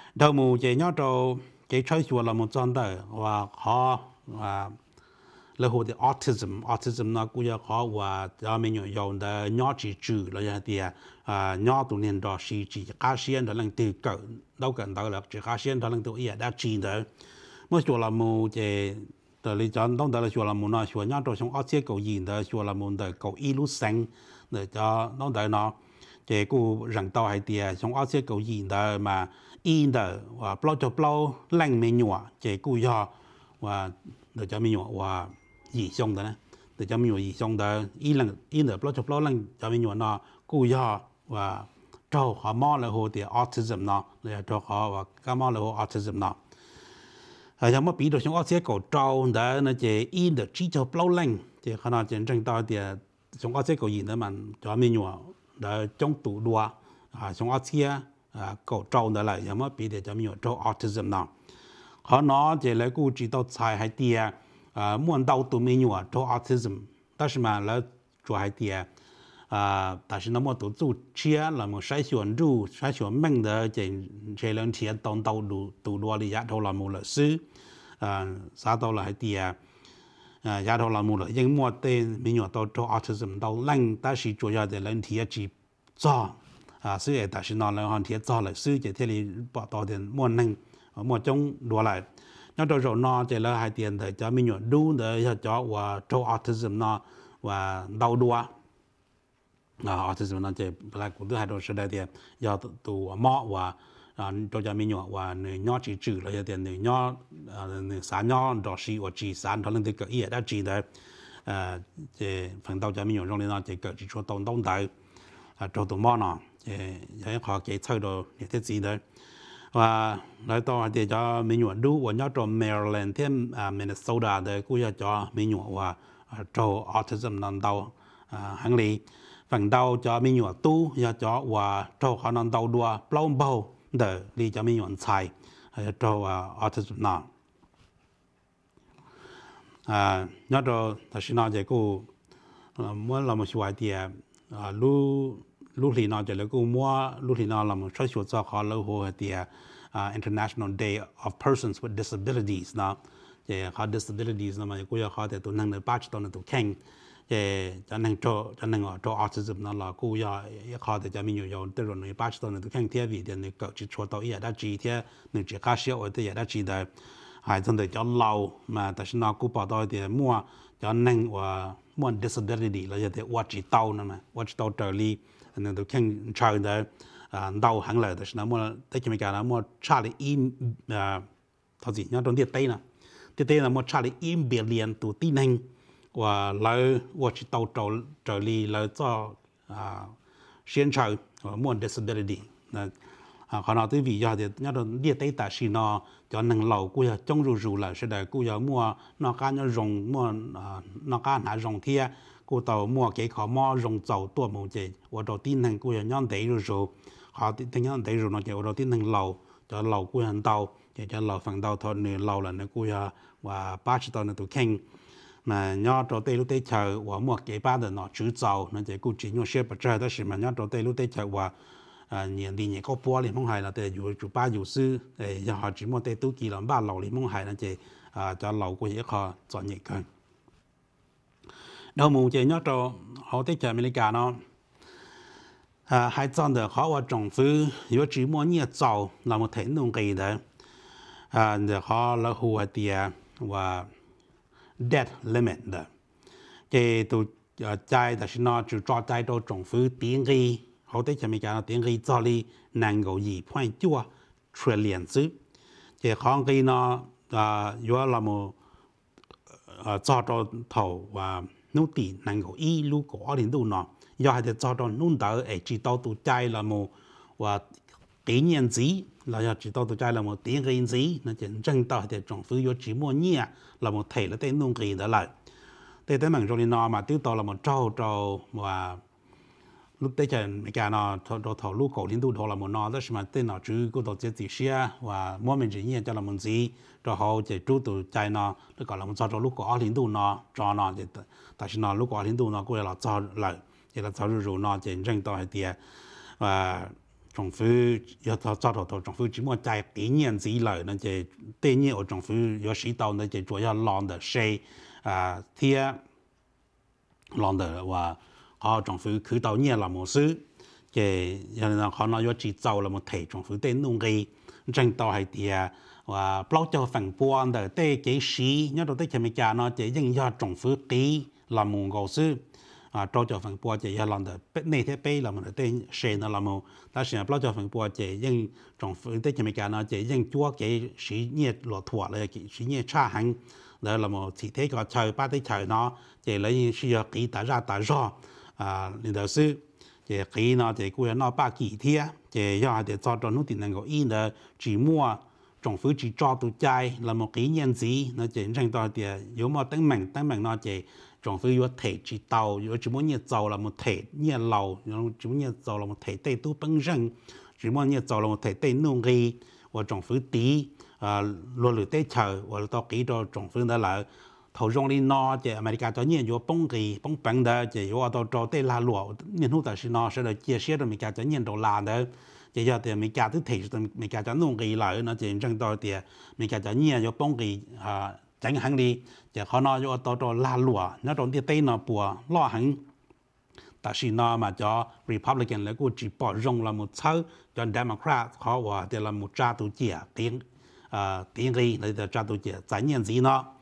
đầu mù chỉ nhớ đồ cái chơi chùa là một trong đời và họ và là hồ thì autism nó cũng có và cho mình dùng để nhỏ chỉ trừ là như thế nhỏ tụi nên đó chỉ cá xuyên đó là từ cỡ đâu cần đâu là chỉ cá xuyên đó là tụi ý đã chỉ đó mới chùa là một cái từ lý do đông đó là chùa là một nó chùa nhỏ đồ trong áo chế cầu gì đó chùa là một đời cầu y lú xanh để cho đông đời nó cái cô rằng tao hay tiề trong áo chế cầu gì đó mà in đó và plau cho plau lạnh mình nhọ cái cô do và để cho mình nhọ và gì xong đó nè để cho mình nhọ gì xong đó in đó plau cho plau lạnh cho mình nhọ nó cô do và cho họ mò là hồ thì autism nó để cho họ và cái mò là hồ autism nó giờ mà bị được trong áo chế cầu trâu đó nó chỉ in được chỉ cho plau lạnh thì khả năng chân正到的trong áo chế cầu gì đó mà cho mình nhọ để trong tủ đua trong áo chế cầu trâu đó là giờ mà bị để cho mình nhọ cho autism nó họ nói chỉ là cô chỉ đạo sai hay tiề muốn đào tụi mình nhọ cho autism 但是嘛了做还tiề但是那么都做切了么筛选入筛选命的这两天当到都多里丫头了么了是啥到了还tiề丫头了么了因么的民谣到做 autism 到冷但是主要的两天只做所以但是那两天做了是这天里报道的么能么中多来那到时候那这了还点的叫民谣ดู的要叫我做 autism 那我到多autism 那这本来古都还都是的点要都么我cho cho mình nhỏ và người nhỏ chỉ trừ là tiền người nhỏ người xã nhỏ đó là và chỉ xã đó là cái ý đã chỉ đấy cái phần đầu cho mình nhỏ trong này cái chỉ cho đông đại cho tụi mò nó cái họ cái chơi đồ như thế gì đấy và nói to thì cho mình nhỏ đủ và nhỏ trong Maryland thêm Minnesota đấy cũng cho mình nhỏ và cho autism nó đầu hành lý phần đầu cho mình nhỏ tu cho và cho họ nó đầu đua plong bao để đi cho mình nhận sai cho autism nào nhớ rồi ta xin nói về cô muốn làm một số thì lúc thì nói về cô mua lúc thì nói làm một số cho họ lâu hồi thì International Day of Persons with Disabilities nào về họ disabilities nào mà cô họ thì tụi năng được bắt tụi năng tụi khen cho nên cho autism nó là cô giờ họ thì cho mình nhiều từ rồi người bắt đầu người khen theo vì thì người cậu chỉ cho tao ý đã chỉ theo người chỉ cá sấu ở đây đã chỉ đấy hay trong đấy cho lâu mà tại sao nó cũng bảo đó thì mua cho nên và mua disability là để watch chỉ tao nữa mà watch tao trở đi nên tôi khen chơi đấy đau hàng lời tại sao nó mua tới cái nó mua Charlie in thằng gì nhá trong tiết tây là mua Charlie in biệt liền tụ tin hành và lại và chỉ tàu trở đi lại cho xuyên trời muốn disability họ nói tới vì giờ thì nhớ đến địa tây tại xin nó cho năng lầu của trong rù là sẽ để của mua nó cá nó rồng mua nó cá hả rồng thia của tàu mua cái khó mua rồng dầu tua màu gì và đầu tiên năng của nhon đấy rồi họ tin nhon đấy rồi nó kiểu đầu tiên năng lầu cho lầu của hàng tàu cho lầu phần tàu thôi nửa lầu là nó của và ba chỉ tàu nó tụ khen mà nhớ đầu tiên lúc đấy chờ và mua cái ba đợt nó chữ dầu nó chỉ cũng chỉ nhớ xe bật trời đó là mà nhớ đầu tiên lúc đấy chờ và nhiều đi nhiều có bố liền mong hay là để dù ba dù sư để họ chỉ muốn để tu kỳ làm ba lầu liền mong hay là chỉ cho lầu của họ chọn nhẹ hơn đâu mù chỉ nhớ cho họ tới chờ America nó hai chọn được họ và trồng phứ nếu chỉ muốn nhiều dầu là một thể nông kỳ đấy để họ là hùa tiền và debt limit đó cái tụ trái là nó chỉ cho trái đó trồng phứ tiền gì họ tới chăm cái tiền gì cho đi năng够1.2 trillion chứ cái hàng cái nó nếu là một cho đó thầu và nút tiền năng够1如果年度呢要係做到弄到知道到trái là một và幾年子là要知道到trái là một tiền gì gì nó真正到係政府要只麼嘢là một thể là tên nông kỳ đó lạiแต่แต่มันตรงนี้nó mà tiêu tàu là một trâu và lúc đấy chân mấy cái nó thầu lúc cổ liên tục thầu là một nó đó mà tên nó chứ có tổ chức gì xia và mỗi mình chỉ nhận cho là một gì cho họ chỉ chú tụ chạy nó nó gọi là một cho lúc cổ liên tục nó cho nó thì tại sao nó lúc cổ liên tục nó cũng là cho lại thì là cho rồi nó chỉ tranh tàu hay tiệt và 政府要做政府只么在第年之内，那就第年我政府要使到那就主要浪的谁贴浪的话，政府去到年了冇事，嘅人哋可能要制造了冇提政府啲弄嘅，正到係啲話包咗份半的啲幾時，因到啲前面講呢，就應要政府啲啦冇告訴。包咗份半就要浪的，呢啲俾啦冇啲誰呢啦冇，但係包咗份半就應政府啲前面講呢，就應做幾時年落妥咧，時年差行，แล้ว啦冇其他個菜把啲菜呢，就你需要幾大咗你就係就幾呢就估人攞百幾天，就要係做到นู่น能夠依呢只摸政府只做到ใจ啦冇幾年子，那就正到啲有冇登明呢就政府要提指導，要只麼嘢做啦冇提嘢漏，要只麼嘢做啦冇提對都本身，只麼嘢做啦冇提對弄嘅，我政府啲落嚟啲籌，我到幾多政府得嚟。頭中呢攞就อเมริกาตัวนี้อยู่ป้องกี่ป้องปังเด้อจะอยู่ว่าตัวเตลาหลวเนี่ยนู่นแต่สินอเสด็จเจียเสียตัวอเมริกาตัวนี้ตัวลาเด้อจะอยู่แต่อเมริกาตัวถี่ตัวอเมริกาจะนุ่งกี่เลยนะจะจังตัวเดียอเมริกาตัวนี้อยู่ป้องกี่จังหังดีจะเขานออยู่ตัวลาหลวเนี่ยตัวที่เต้นอปัวล้อหังแต่สินอมาจะ Republican แล้วก็จีบปอรงละมุดเช้าจน Democrat เขาว่าเดี๋ยวละมุดจ้าตัวเจียเตียงกี่เลยจะจ้าตัวเจียใจเย็นสิเนาะ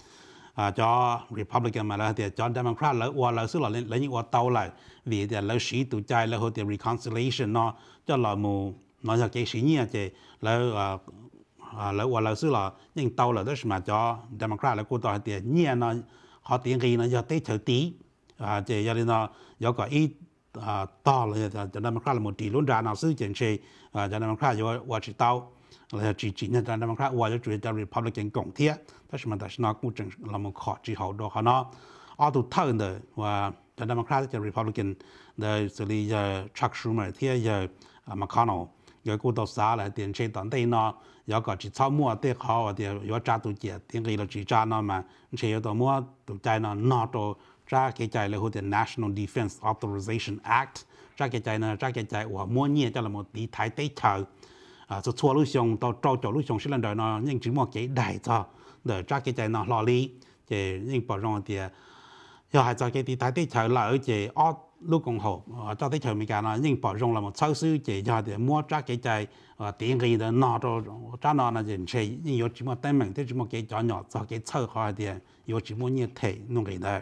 cho Republican mà là thì cho Democrat là qua là số là lấy những qua tàu lại vì thì lấy sĩ tụ trái là hồi thì reconciliation nó cho là mù nó là cái sĩ nhỉ thì lấy qua là số là những tàu là đó mà cho Democrat là cô tàu thì nhỉ nó họ tiền gì nó cho tới thời tí thì cho nên nó có cái ít to là cho Democrat là một tỷ luôn ra nào xứ chuyện gì cho Democrat qua chỉ tàu là chỉ nhận ra Democrat qua cho chủ cho Republican cộng thiết, thế mà tại sao cũng chẳng là một khó chỉ hậu đó nó, ở tụ thân đấy và cho Democrat cho Republican để xử lý Chuck Schumer thiết giờ McConnell, giờ cô tàu xã là tiền chế tận đây nó, giờ có chỉ sau mua để họ thì giờ trả tụ tiền tiền cái là chỉ trả nó mà chế tàu mua tụ trái nó tụ trả cái trái là hồi tiền National Defense Authorization Act, trả cái trái và mua nhiều cho là một tí thái tế chờ số chua lưu xong tàu trâu lưu xong sẽ lần đầu nó nhưng chỉ một cái đại cho để cho cái trái nó lò lý thì nhưng bảo rằng thì giờ hai cho cái tí thái tế chờ lại thì ở lúc còn hậu cho tới chờ mình cả nó nhưng bảo rằng là một sau sư chỉ cho để mua cho cái trái tiền gì đó nó cho nó là gì chơi nhưng có chỉ một tên mình chỉ một cái nhỏ nhỏ cho cái chờ họ thì có chỉ một như thể弄cái đó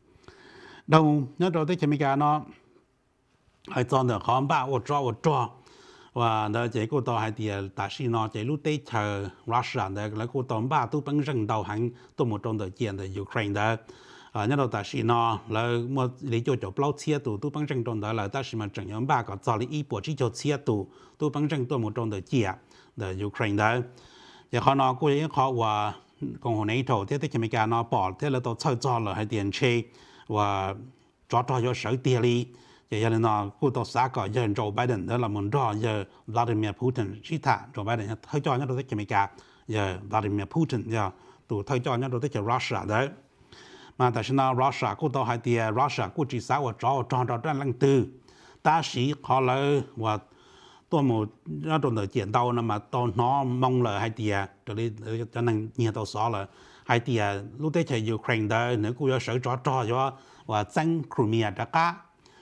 đâu nhớ đầu tới chờ mình cả nó hay cho được họ bảo我抓và đó chỉ có tàu hay thì tại sao nó chỉ lúc tết chờ Russia đó là có tàu ba tu bắn rừng đầu hàng tu một trong đời chiến ở Ukraine đó nhớ đầu tại sao nó là một lý do cho bao chia tu bắn rừng trong đó là tại sao mà trận nhóm ba có cho lý ý bộ chỉ cho chia tu bắn rừng tu một trong đời chiến ở Ukraine đó giờ họ nó có những họ và cộng hòa NATO thế thì Mỹ nó bỏ thế là tàu chơi cho là hay tiền chơi và cho sở tiền lý giờ nó cô tàu xã có giờ Joe Biden đó là muốn cho giờ Vladimir Putin chỉ thà Joe Biden thấy cho nhớ đối với Mỹ giờ Vladimir Putin giờ tụ thấy cho nhớ đối với Russia đấy mà tại sao Russia cô tàu hay thì Russia cô chỉ xã và cho lăng tư ta sĩ họ lại và tôi một nó trong đời chiến đấu mà tôi nó mong là hay thì cho nên nhiều tàu xó là hay thì lúc đấy chơi Ukraine đấy nếu cô sở cho và tranh Crimea đã cá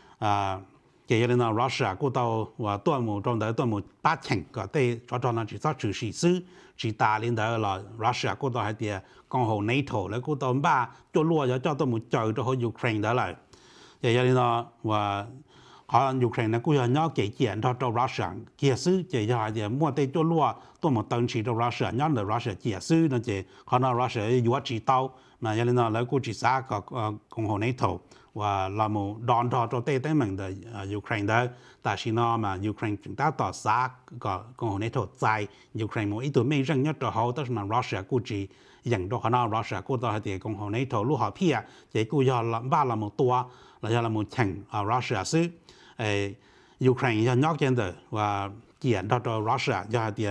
cái này là Russia cô tàu và tôi một trong đó tôi một bát chỉnh có thể cho nó chỉ cho chỉ sử chỉ ta lên đó là Russia cô tàu hay thì con hồ NATO là cô tàu ba cho lúa cho tôi một trời cho hồi Ukraine đó lại cái này là và họ Ukraine cô giờ nhớ cái chuyện cho Russia kia sử cái giờ thì mua tay cho lúa tôi một tấn chỉ cho Russia nhớ là Russia kia sử nó chỉ họ nói Russia yếu chỉ tàu mà cái này là cô chỉ xã có con hồ NATO và là một đòn cho tây tới mình ở Ukraine đó, tại sao nó mà Ukraine chúng ta tỏ ra có con NATO tại Ukraine một ít tuổi mấy răng nhất cho họ tức là Russia cũng chỉ dành cho họ nào Russia cũng tỏ thì con NATO lúc họ pia chỉ cũng do là ba là một tua là do là một thằng ở Russia xứ Ukraine do nhóc trên đó và kiện cho Russia do thì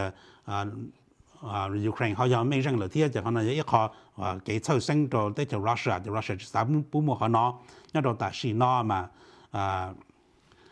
Ukraine họ do mấy răng là thiết cho họ nói ít họ cái sâu sinh cho tới cho Russia chỉ sắm bù một họ nó nhớ đầu tại sao nó mà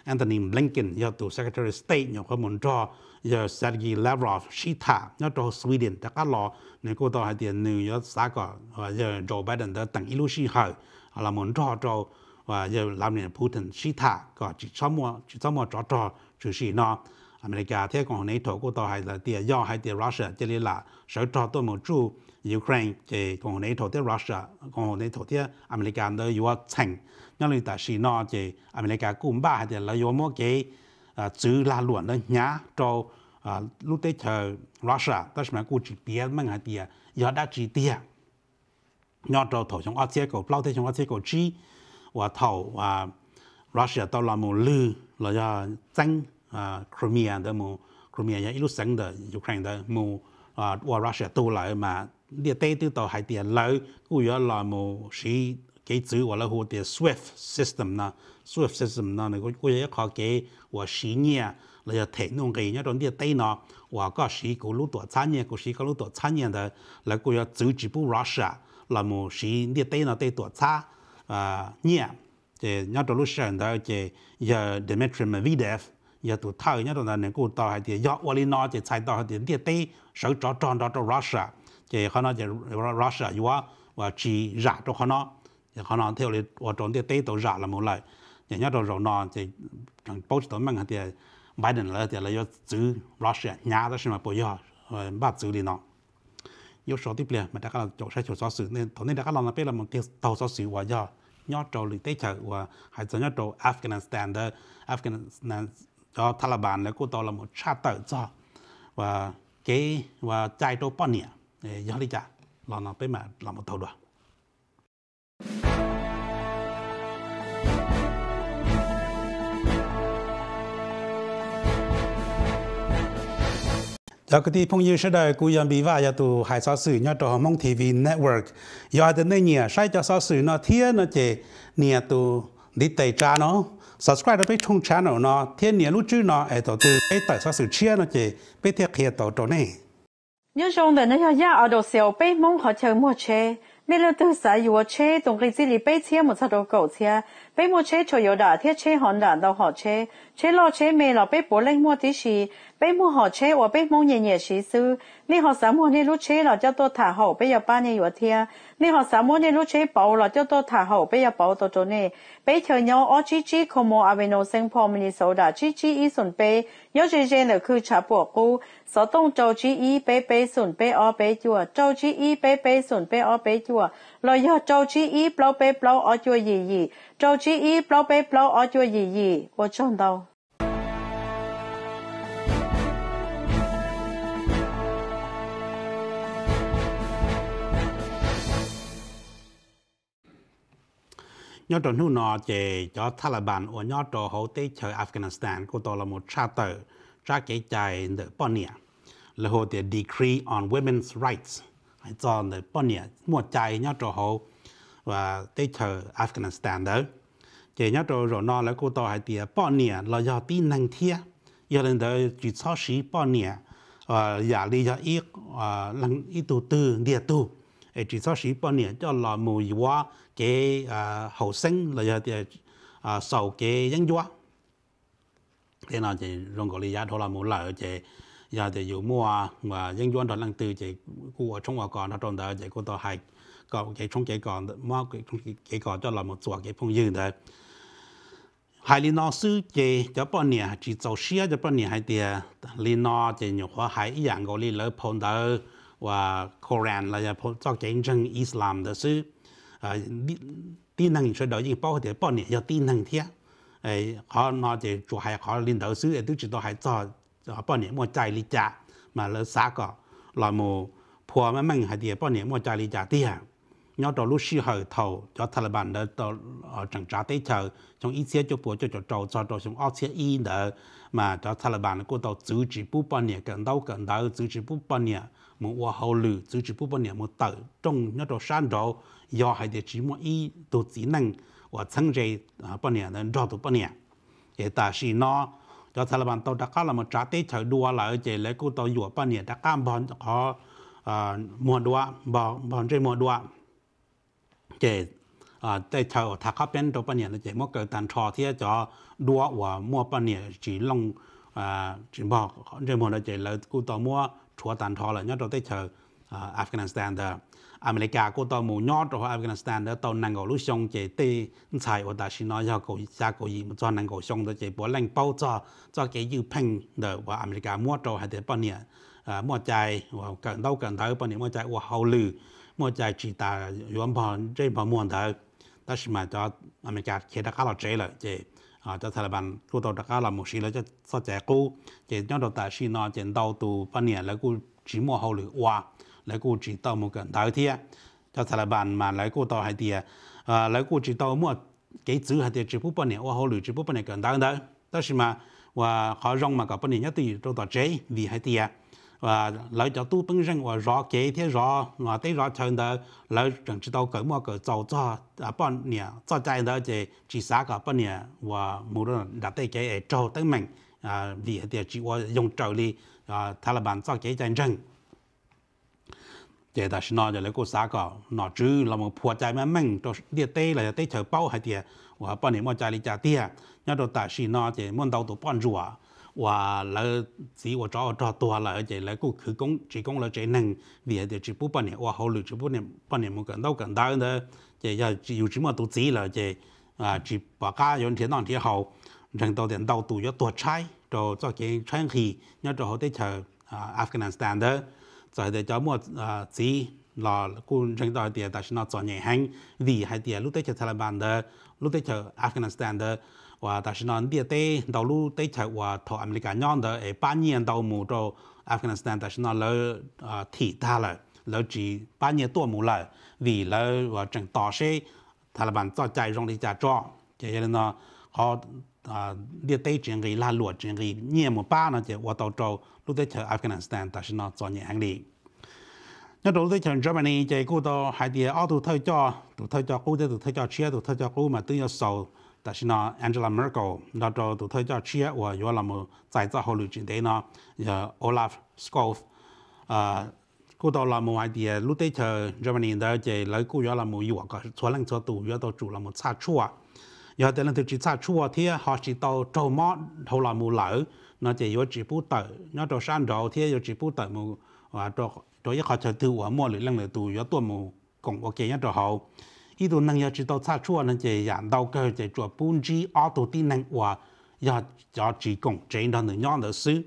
Anthony Blinken giờ tụ Secretary State nhiều có muốn cho giờ Sergei Lavrov Shita nhớ cho Sweden đã có lo nên cô tao hay tiền nữ giờ xã có và giờ Joe Biden đã tặng ilusi hỏi là muốn cho và giờ làm nên Putin Shita có chỉ cho mua cho chỉ sĩ nó America thế còn NATO cô tao hay là tiền do hay tiền Russia cho nên là sở cho tôi một chú Ukraine thì còn NATO thế Russia còn NATO thế America đó yếu thành nhưng là tại sĩ nó thì America cũng ba thì là yếu một cái chữ là luận đó nhá cho lúc đấy chờ Russia tất nhiên cũng chỉ biết mang hai tiền yếu đã chỉ tiền nhớ cho thầu trong Asia cổ bao thế trong Asia cổ chi và thầu và Russia tao làm một lư là do tranh Crimea đó một Crimea ít lúc sáng đó Ukraine đó một và Russia tu lại mà địa tây từ tàu hải tiền lợi cũng yếu là một sĩ cái chữ hoặc là hồ địa SWIFT system nó này cũng yếu khó cái và sĩ nhẹ là do thể nông cái nhớ trong địa tây nó và có sĩ của lúc tuổi thanh niên của sĩ có lúc tuổi thanh niên đó là cũng yếu chữ chỉ bu Russia là một sĩ địa tây nó tây tuổi thanh nhẹ thì nhớ trong lúc sáng đó thì giờ Dmitry Medvedev giờ tụi thầy nhớ trong này cũng tao hay thì do Ukraine thì sai tao thì địa tây sở tròn đó Russia thì họ nói thì Russia yếu và chỉ giả cho họ nói theo là ở trong địa tây tao giả là một lời thì nhớ trong rồi nó thì thằng post tao mang thì Biden là thì là do chữ Russia nhà đó xem mà bây giờ bắt chữ đi nó yếu số tiếp liền mà đã có chỗ sai chỗ số sự nên thằng này đã có làm là một cái tàu số sự và do nhớ trong lịch tế chờ và hay cho nhớ trong Afghanistan cho Taliban là cô tao là một cha tử cho và cái và trai đâu bao nhiêu để do lý giải là nó bên mà là một tàu đoàn cho cái phong yêu sẽ đời cú yên bị vạ giờ tụ hải sao sử nhớ trong mong TV network giờ đến đây nhỉ sai cho sao sử nó thiên nó chỉ nhỉ tụ đi tây tra nó subscribe đến trong channel nó thiên nhỉ lúc trước nó ở tổ từ cái tại sao sử chia nó chỉ biết thiệt hiện tổ chỗ này nhớ trong đời nó ya ở đầu xẻo bé mong họ chờ mua chế nên là từ xã yếu chế tổng cái gì bé chế một sao đồ cầu chế bé mua chế cho yếu đã thiết chế hòn đạn đâu họ chế lo chế mê là bé bố lên mua tí gì bé mua họ chế và bé mong nhẹ xí sư nên họ sắm mua nên lúc chế là cho tôi thả hậu bé giờ ba nhiều thia nên họ sắm mua nên lúc chế bảo là cho tôi thả hậu bé giờ bảo tôi chỗ này bé chờ nhau ở GG como Aveno Singapore Minnesota GG ý xuân bé nhớ GG là cứ trả bộ cũ sở đông châu GE bé xuân bé ở bé chùa châu GE bé xuân bé ở bé chùa rồi giờ châu GE bao ở chùa gì châu GE bao ở chùa gì我撞到 nhớ trong lúc nó chỉ cho Taliban ở nhớ trong hậu tế chơi Afghanistan của tôi là một charter ra cái chạy để bọn nhẹ là hồ để decree on women's rights hay cho để bọn nhẹ một chạy nhớ trong hậu và tế chơi Afghanistan đó chỉ nhớ trong rồi nó là của tôi hay thì bọn nhẹ là do tin năng thiệt giờ lên đó chỉ cho sĩ bọn nhẹ giả lý do ít lần ít tu tư địa tu chỉ cho sĩ bọn nhẹ cho là mùi quá cái hậu sinh là giờ thì sau cái dân dua thế nào thì trong cái lý do đó là một lợi thì giờ thì dù mua mà dân dua đó lần từ thì của trong còn nó trong đó thì của tôi hay còn cái trong cái còn mua cái còn cho là một số cái phong dư đấy hai lý nó sư thì cho bọn nhẹ chỉ cho xia cho bọn nhẹ hay thì lý nó thì nhiều hóa hay dạng cái lý lỡ phong đó và Koran là giờ cho cái chân Islam đó sư tin năng sẽ đợi những bao thì bao nhiêu giờ tin năng thiệt họ nói thì chủ hay họ liên đầu xứ thì tôi chỉ tôi hay cho bao nhiêu mua trái lý trả mà là xã có là một phù mà mình hay thì bao nhiêu mua trái lý trả tiền nhớ trong lúc xưa hồi thầu cho Taliban đã ở trong trả tế chờ trong ít xe cho bộ cho trâu cho trong áo xe in đó mà cho Taliban của tàu giữ chỉ bút bao nhiêu cần đâu giữ chỉ bút bao nhiêu một hoa hậu lử giữ chỉ bút bao nhiêu một tờ trong nhớ trong sáng đó do hay để chỉ một ý tổ chức năng và thành chế bao nhiêu nên cho tụ bao nhiêu cái ta chỉ nó cho Taliban tàu Dhaka là một trả tế chờ đua lại cái lấy của tàu dùa bao nhiêu Dhaka bọn họ mùa đua bọn trên mùa đua cái 在头他靠边到半年的节目个但朝天就多我莫半年只弄只莫这么的这了กูต่อมัวชัวตันทอเลยเนี่ยเราได้เจออัฟกานิสถานเดออเมริกากูต่อมูยอดตัวอัฟกานิสถานเดอตอนนังกูรู้ชงเจตีใช่ว่าแต่ชินอยากกูอยากกูยิงตอนนังกูชงตัวเจบัวแรงเป้าจะเกี่ยวพังเดอว่าอเมริกามัวตัวให้เดอปนเนี่ยมัวใจว่าเกินเท่ากันเท่าปนเนี่ยมัวใจว่าเขาลือมัวใจจีตายวนพอใจพอมวนเถอะแต่ชิมาจะอเมริกาเขตข้าเราเจเลยเจจะทาริบันกูตัวตะก้าเราหมดสิแล้วจะสนใจกูเจย้อนตัวแต่ชินอเจนดาวตัวปนเนี่ยแล้วกูจีมัวเขาลือว่าแล้วกูจีตัวมัวกันดาวเทียจะทาริบันมาแล้วกูตัวให้เดียแล้วกูจีตัวมัวเกี่ยจื้อให้เดียจีผู้ปนเนี่ยว่าเขาลือจีผู้ปนเนี่ยกันดาวเด้อแต่ชิมาว่าเขาลงมากับปนเนี่ยยัดตีตัวเจวีให้เดียvà lấy cho tu bưng răng và rõ kế thế rõ mà tới rõ chân đó lấy chẳng chỉ đâu cỡ mua cỡ giàu cho bọn nhỉ cho chạy đó chỉ xả cả bọn nhỉ và một đứa đặt tay cái trâu tới mình vì thì chỉ qua dùng trâu đi Taliban cho cái战争แต่是那就来个啥个，那只那么破ใจมันตัวเดียเต้เลยเต้เฉยเป้าให้เดียว่าป้อนนี่มันใจลิจ่าเตี้ยเนี่ยตัวแต่是那就มัน到ตัวป้อนรัวว่าแล้วสิว่าจ่อตัวเลยจะแล้วก็คือกงจีกงแล้วจะหนึ่งvìเดี๋ยวจีปุ๊บป้อนเนี่ยว่าเขาหรือจีปุ๊บเนี่ยป้อนเนี่ยมันกันเท่ากันได้เนอะจะ要有这么多资了จะจีปากกาย้อนเทียนนั่นที่เขาถึงตัวเดียนตัวตัว要ตัวใช้ตัวจะเกี่ยงใช้ขี้เนี่ยตัวเขาได้เจออัฟกานิสถานเด้อ在的叫么子老古正到的，但是那做年轻为还的，路对着塔利班的，路对着阿富汗斯坦的，ว่า但是那的对道路对着ว่า投อเมริกาย้อน的半年到木到阿富汗斯坦，但是那了提他了，了只半年多木了，为了ว่า正ต่อ些塔利班做ใจ容易加做，这些呢เขาเดียเต้เจียงกีลาหลวดเจียงกีเนี่ยหมู่ป้านะเจ้าว่าต่อโจลูกได้เจออัฟกานิสถานแต่ฉันน่ะจอเนี่ยแห่งนี้เนี่ยลูกได้เจอเยอรมนีเจ้ากูต่อหายเดียเอาตัวเธอจ่อกูจะตัวเธอจ่อเชียตัวเธอจ่อกูมาตื้อโซ่แต่ฉันน่ะแองเจล่าเมอร์เกลเราจ่อตัวเธอจ่อเชียว่าอยู่เราหมู่ใจจ่อฮอลลีจินเดย์เนาะอย่าโอลาฟสกอฟกูต่อเราหมู่หายเดียลูกได้เจอเยอรมนีเด้อเจ้าแล้วกูอยู่เราหมู่อยู่ก็ชวนหลังชวนตู่อยู่ตัวจู่เราหมู่ชาชัวgiờ tới lần thứ chỉ sát chua thì họ chỉ tàu trâu mót thâu là mù lỡ nó chỉ có chỉ bút tờ nó trâu san trâu thì có chỉ bút tờ mù và trâu trâu họ chờ từ ở mua lưỡi lần lưỡi tù có tuần mù cũng ok nhá trâu hậu ý tù năng giờ chỉ tàu sát chua nó chỉ giảm tàu cơ chỉ chua bún chi auto tin năng và giờ chỉ cũng chỉ nó nửa nhon nửa xứ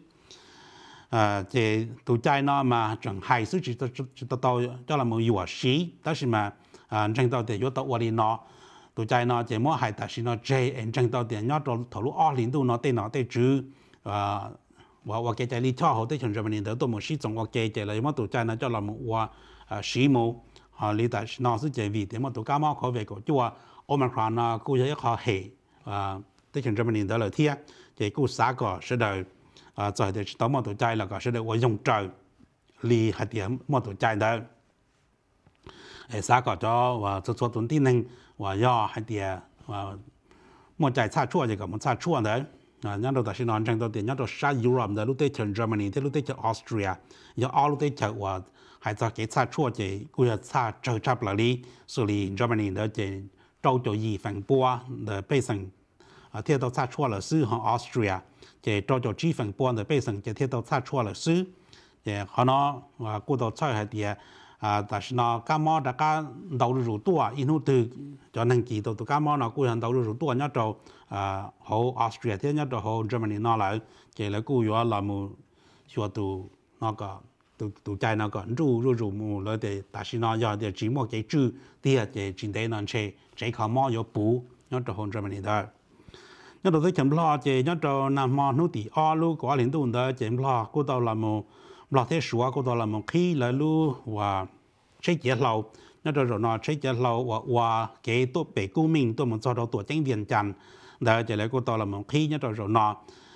chỉ tù chạy nó mà chẳng hay xứ chỉ tàu cho là mù dùa xí đó là mà chẳng tàu để có tàu qua đi nóตัวใจเนาะเจมั่วหายแต่ชินอเจเอ็นจังตัวเดียนยอดถลุอ้อลินดูเนาะเต้เนาะเต้จื้อว่าเกใจลีช่อเขาเต้ชนเจมันนี่เดี๋ยวตัวมันชี้จงว่าเกใจเลยมั่วตัวใจนะเจ้าเรามั่วสีมูลีแต่ชินอซึ่งเจวีเดี๋ยวมั่วตัวก้าวมั่วเขาเวก็จั่วโอมครอนเนาะกูจะให้เขาเหเต้ชนเจมันนี่เดี๋ยวเลยเที่ยเจกูสาก็เสด็จใจเดี๋ยวตัวมั่วตัวใจแล้วก็เสด็จว่า用ใจลีหัดเดียมั่วตัวใจเด้อสาก็จะว่าจะชวนตัวที่หนึ่งว่าย่อให้เดียว่ามั่วใจชาชั่วจะกับมั่วชาชั่วเด้อยันเราแต่ชินอนจังตัวเดียยันเราชายุโรปเด้อลูกเตเจอเยอรมนีเด้อลูกเตเจอออสเตรียย่ออลูกเตเจอว่าให้จะเกิดชาชั่วเจกูจะชาเจอจับหลีสุรีเยอรมนีเด้อเจเจ้าโจยีฝั่งปัวเด้อไปสั่งเที่ยวตัวชาชั่วเลยซื้อของออสเตรียเจเจ้าโจจีฝั่งปัวเด้อไปสั่งเจเที่ยวตัวชาชั่วเลยซื้อเจเขาเนาะว่ากูตัวช่วยให้เดียแต่ฉันน่ะก้ามอแต่ก้าดาวรู้ตัวอินุตือจนหนึ่งกี่ตัวก้ามอน่ะกูยังดาวรู้ตัวเนี่ยเราเขาออสเตรียที่เนี่ยเราเขาเยอรมนีน่ะเลยเจแล้วกูอยู่ว่าเราหมู่ชัวตัวน่ะก็ตัวใจน่ะก็รู้หมู่เลยแต่ฉันน่ะอยากเดี๋ยวจีมอเกจื้อเดี๋ยวเจจินเดนั่นเจเขามออยู่ปูเนี่ยเราเขาเยอรมนีได้เนี่ยเราได้จำลองเจเนี่ยเรานำมอนู่นตีอ้อลูกก็ลินตุนได้จำลองกูตัวเราหมู่เราเที่ยวชัวก็ตัวเราหมู่ขี้แล้วรู้ว่าใช้เจ้าเรานั่นเราเนาะใช้เจ้าเราว่าเกี่ยตัวเปกู้มิงตัวมันจะเราตัวเจ้งเวียนจันเดี๋ยวจะเลยก็ตัวเราหมู่ขี้นั่นเราเนาะ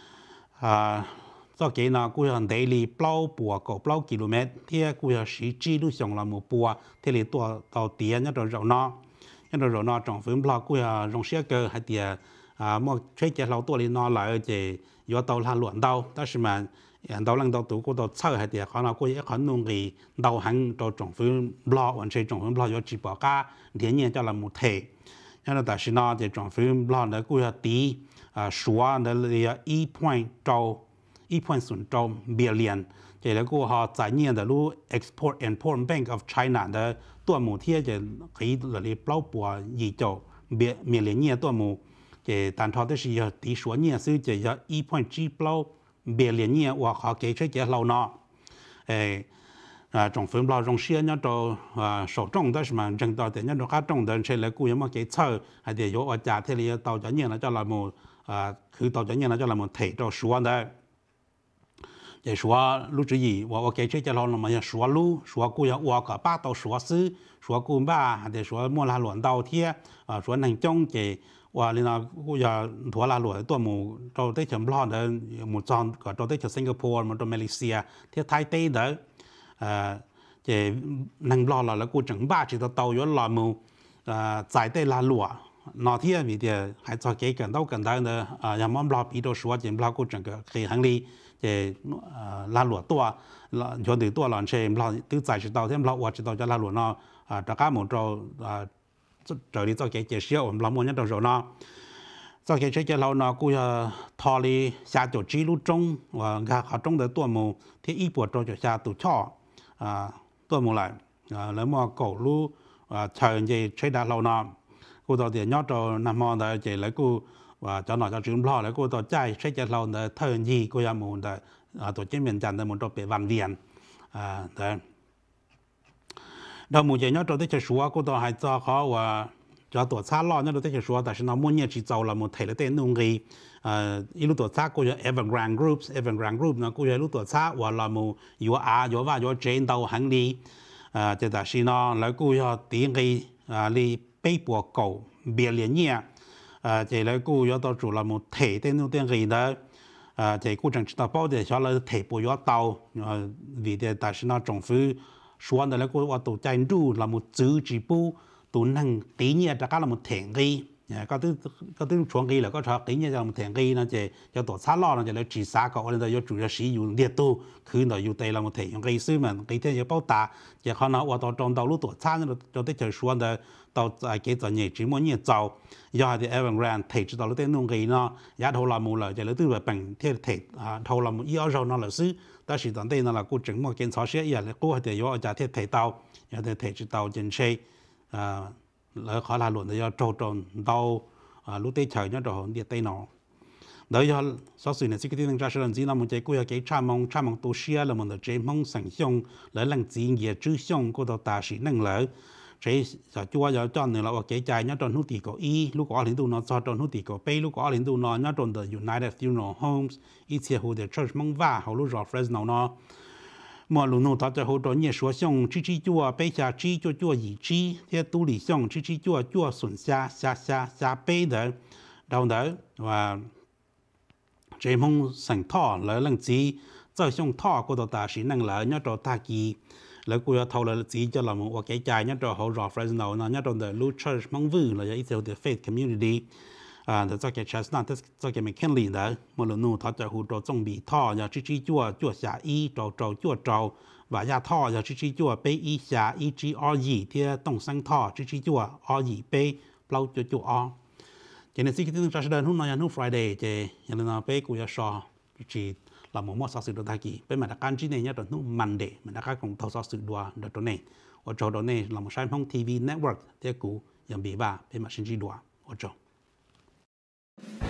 ตัวเกี่ยนะกูยังเดลี่เปล่าปัวก็เปล่ากิโลเมตรที่กูยังสีจีดูส่งเราหมู่ปัวที่เลยตัวเตี้ยนั่นเราเนาะนั่นเราเนาะจงฟื้นเปล่ากูยังลงเสียเกอให้เตี้ยมั่วใช้เจ้าเราตัวนี้เนาะเลยจะอยู่ตัวหลานหลวนเดาแต่是มัน đầu lần đầu tụ của đầu chơi hay thì họ nào có cái nông nghiệp đầu hàng cho trồng phương lo hoàn thành trồng phương lo cho chỉ bảo cả thiên nhiên cho là một thể cho nên tại sao nó thì trồng phương lo nó cũng là tí số nó là 1.0 billion thì là của họ giải nhiên là lu Export Import Bank of China đóตัวหมู่ที่จะคือเลยเปล่าปัวยี่โจเบียเมียเลี้ยงเนี่ยตัวหมู่จะตานทอได้สิตีสวนเนี่ยซื้อจะย1.0เปล่าเบียเลี้ยงเนี่ยว่าเขาเกี่ยใช้เกี่ยเราเนาะtrong phương bao trong xe nhớ đồ sổ trong đó mà chẳng tao thì nhớ đồ khác trong đơn xe là cùi mà cái chơi hay để vô ở nhà thế là tàu cho nhiên là cho là mộtคือtàu cho nhiên là cho là một thể cho xuống đấy để xóa lúc gì và cái chơi cho nó mà xóa lu xóa cùi và cả ba tàu xóa sư xóa cùi ba để xóa mua là luận tàu thia xóa năng trong chỉ và nên là cùi thua là luậnตัวหมู่tàu tới chấm lo đấy một tròn cả tàu tới chấm Singapore một tàu Malaysia thì Thái Tây đấy chỉ năng lo là cùi chẳng ba chỉ tàu yếu là mù giải tây là luận nó thì vì thế hay cho cái cần đâu cần đó nữa nhà mắm lo bị đồ xóa chỉ lo cùi chẳng cái khi hành lý để la lụa tua cho từ tua lợn xem lo từ giải chỉ tàu thêm lo qua chỉ tàu cho la lụa nó tất cả một trò trở đi cho cái chế siêu làm một nhân đầu rồi nó cho cái chế lâu nó cũng thò đi xa chỗ chỉ lúc trong và gà họ trong đấy tua mù thì ít buộc cho xa tụ cho tua mù lại lấy mà cổ lu chờ gì chế đã lâu nó cô tao thì nhớ cho nằm mòn đấy chỉ lấy cô và cho nó cho chúng lo lấy cô tao chạy sẽ cho lâu để thời gì cô em muốn để tổ chức miền Trần để muốn cho bị văn viện đấy đầu mùa giải nhớ cho tới chơi số cô tao hay cho khó và cho tổ xã lo nhớ tới chơi số tại sao nó muốn nhiều chỉ giàu là một thể là tên nông nghiệp lúc tổ xã cô cho Evergrande Group nó cô cho lúc tổ xã và là một yếu yếu và yếu trên đầu hành đi thì tại sao nó lấy cô cho tiếng cái đi bay bộ cầu bia liền nhẹ chỉ lấy cô yếu tàu chủ là một thể tên nông tên gì đó chỉ cô chẳng chỉ bảo để cho là thể bộ yếu tàu vì thế tại sao nó trồng phu xuân đó là côว่าตัวใจดูlà một chữ chỉ buตัวนั่งตีเนี่ยจะก็là một thể gìก็ตัวช่วงgì là có choตีเนี่ยจะmột thể gì nó chỉ cho tổ xã lo nó chỉ là chỉ xã có nên là do chủ yếu sử dụng điện tuคือnóอยู่แต่ละmột thể gì xứ mà cái thế bảo ta chỉ họ nóiว่าตัวtrong đầu lúc tổ xã nó cho tới trời xuân đó tàu cái tàu nhẹ chỉ muốn nhẹ giàu do thì Evergrande thể chỉ tàu lúc tên nông gì nó giá thầu là một lời chỉ là từ về bằng thế thể thầu là một yếu rồi nó là xứ但是当地呢，我整么检查些也来，我还得要家贴提到，也得提知道真些，来考拉轮的要周转到lúc tây trời nhớ rồi địa tây nọ, đấy giờ sau sự này sẽ cái tiếng ra sự lần gì là một cái quy cái cha mong tu sửa là một cái mong sản xuất lại lần gì nghĩa chữ xong của tàu ta sĩ năng lợi chế giờ chua giờ cho nên là cái trái nhớ tròn hút tỷ có y lúc có liên tu nó cho tròn hút tỷ có bay lúc có liên tu nó nhớ tròn the United Funeral Homes ít chia hồ the church mong va hầu lúc rõ Fresno nó mà lúc nó ta cho hồ tròn nhiều số xong chi chua bay xa chi chua gì chi thế tu lý xong chi chua xuân xa bay đấy đâu đấy và chế mong sản thọ lại lần gì cho xong thọ của tàu ta sĩ năng lợi nhớ tròn ta kỳแล้วกูจะทำเลยจีจะลำว่าแก่ใจเนี่ยเราเขารอ Fresno นะเนี่ยตรงเดลูเชอร์มังวูเลยอีเซลเดฟเฟสคอมมูนิตี้แต่เจ้าแก่ Chestnut เจ้าแก่ McKinley นะเมื่อนู้นเขาจะหูตัวจงบีท่ออย่าชี้จั่วชาอีจั่วว่ายาท่ออย่าชี้จั่วไปอีชาอีจีออยี่ที่ต้องสั่งท่อชี้จั่วออยี่ไปเปล่าจั่วอเจนซี่ที่ต้องจะเดินหุ้นนอยหุ้น Friday เจยันนาไปกูจะชอจีlà một món sự đồ thay kỳ, bên mà đặc can chỉ này nhớ được nút màn để mà đặc can cùng thâu sự đua được chỗ này, ở chỗ đó này là một sản phẩm TV Network, thế cũ, yang bị ba bên mà sinh chỉ đua ở chỗ.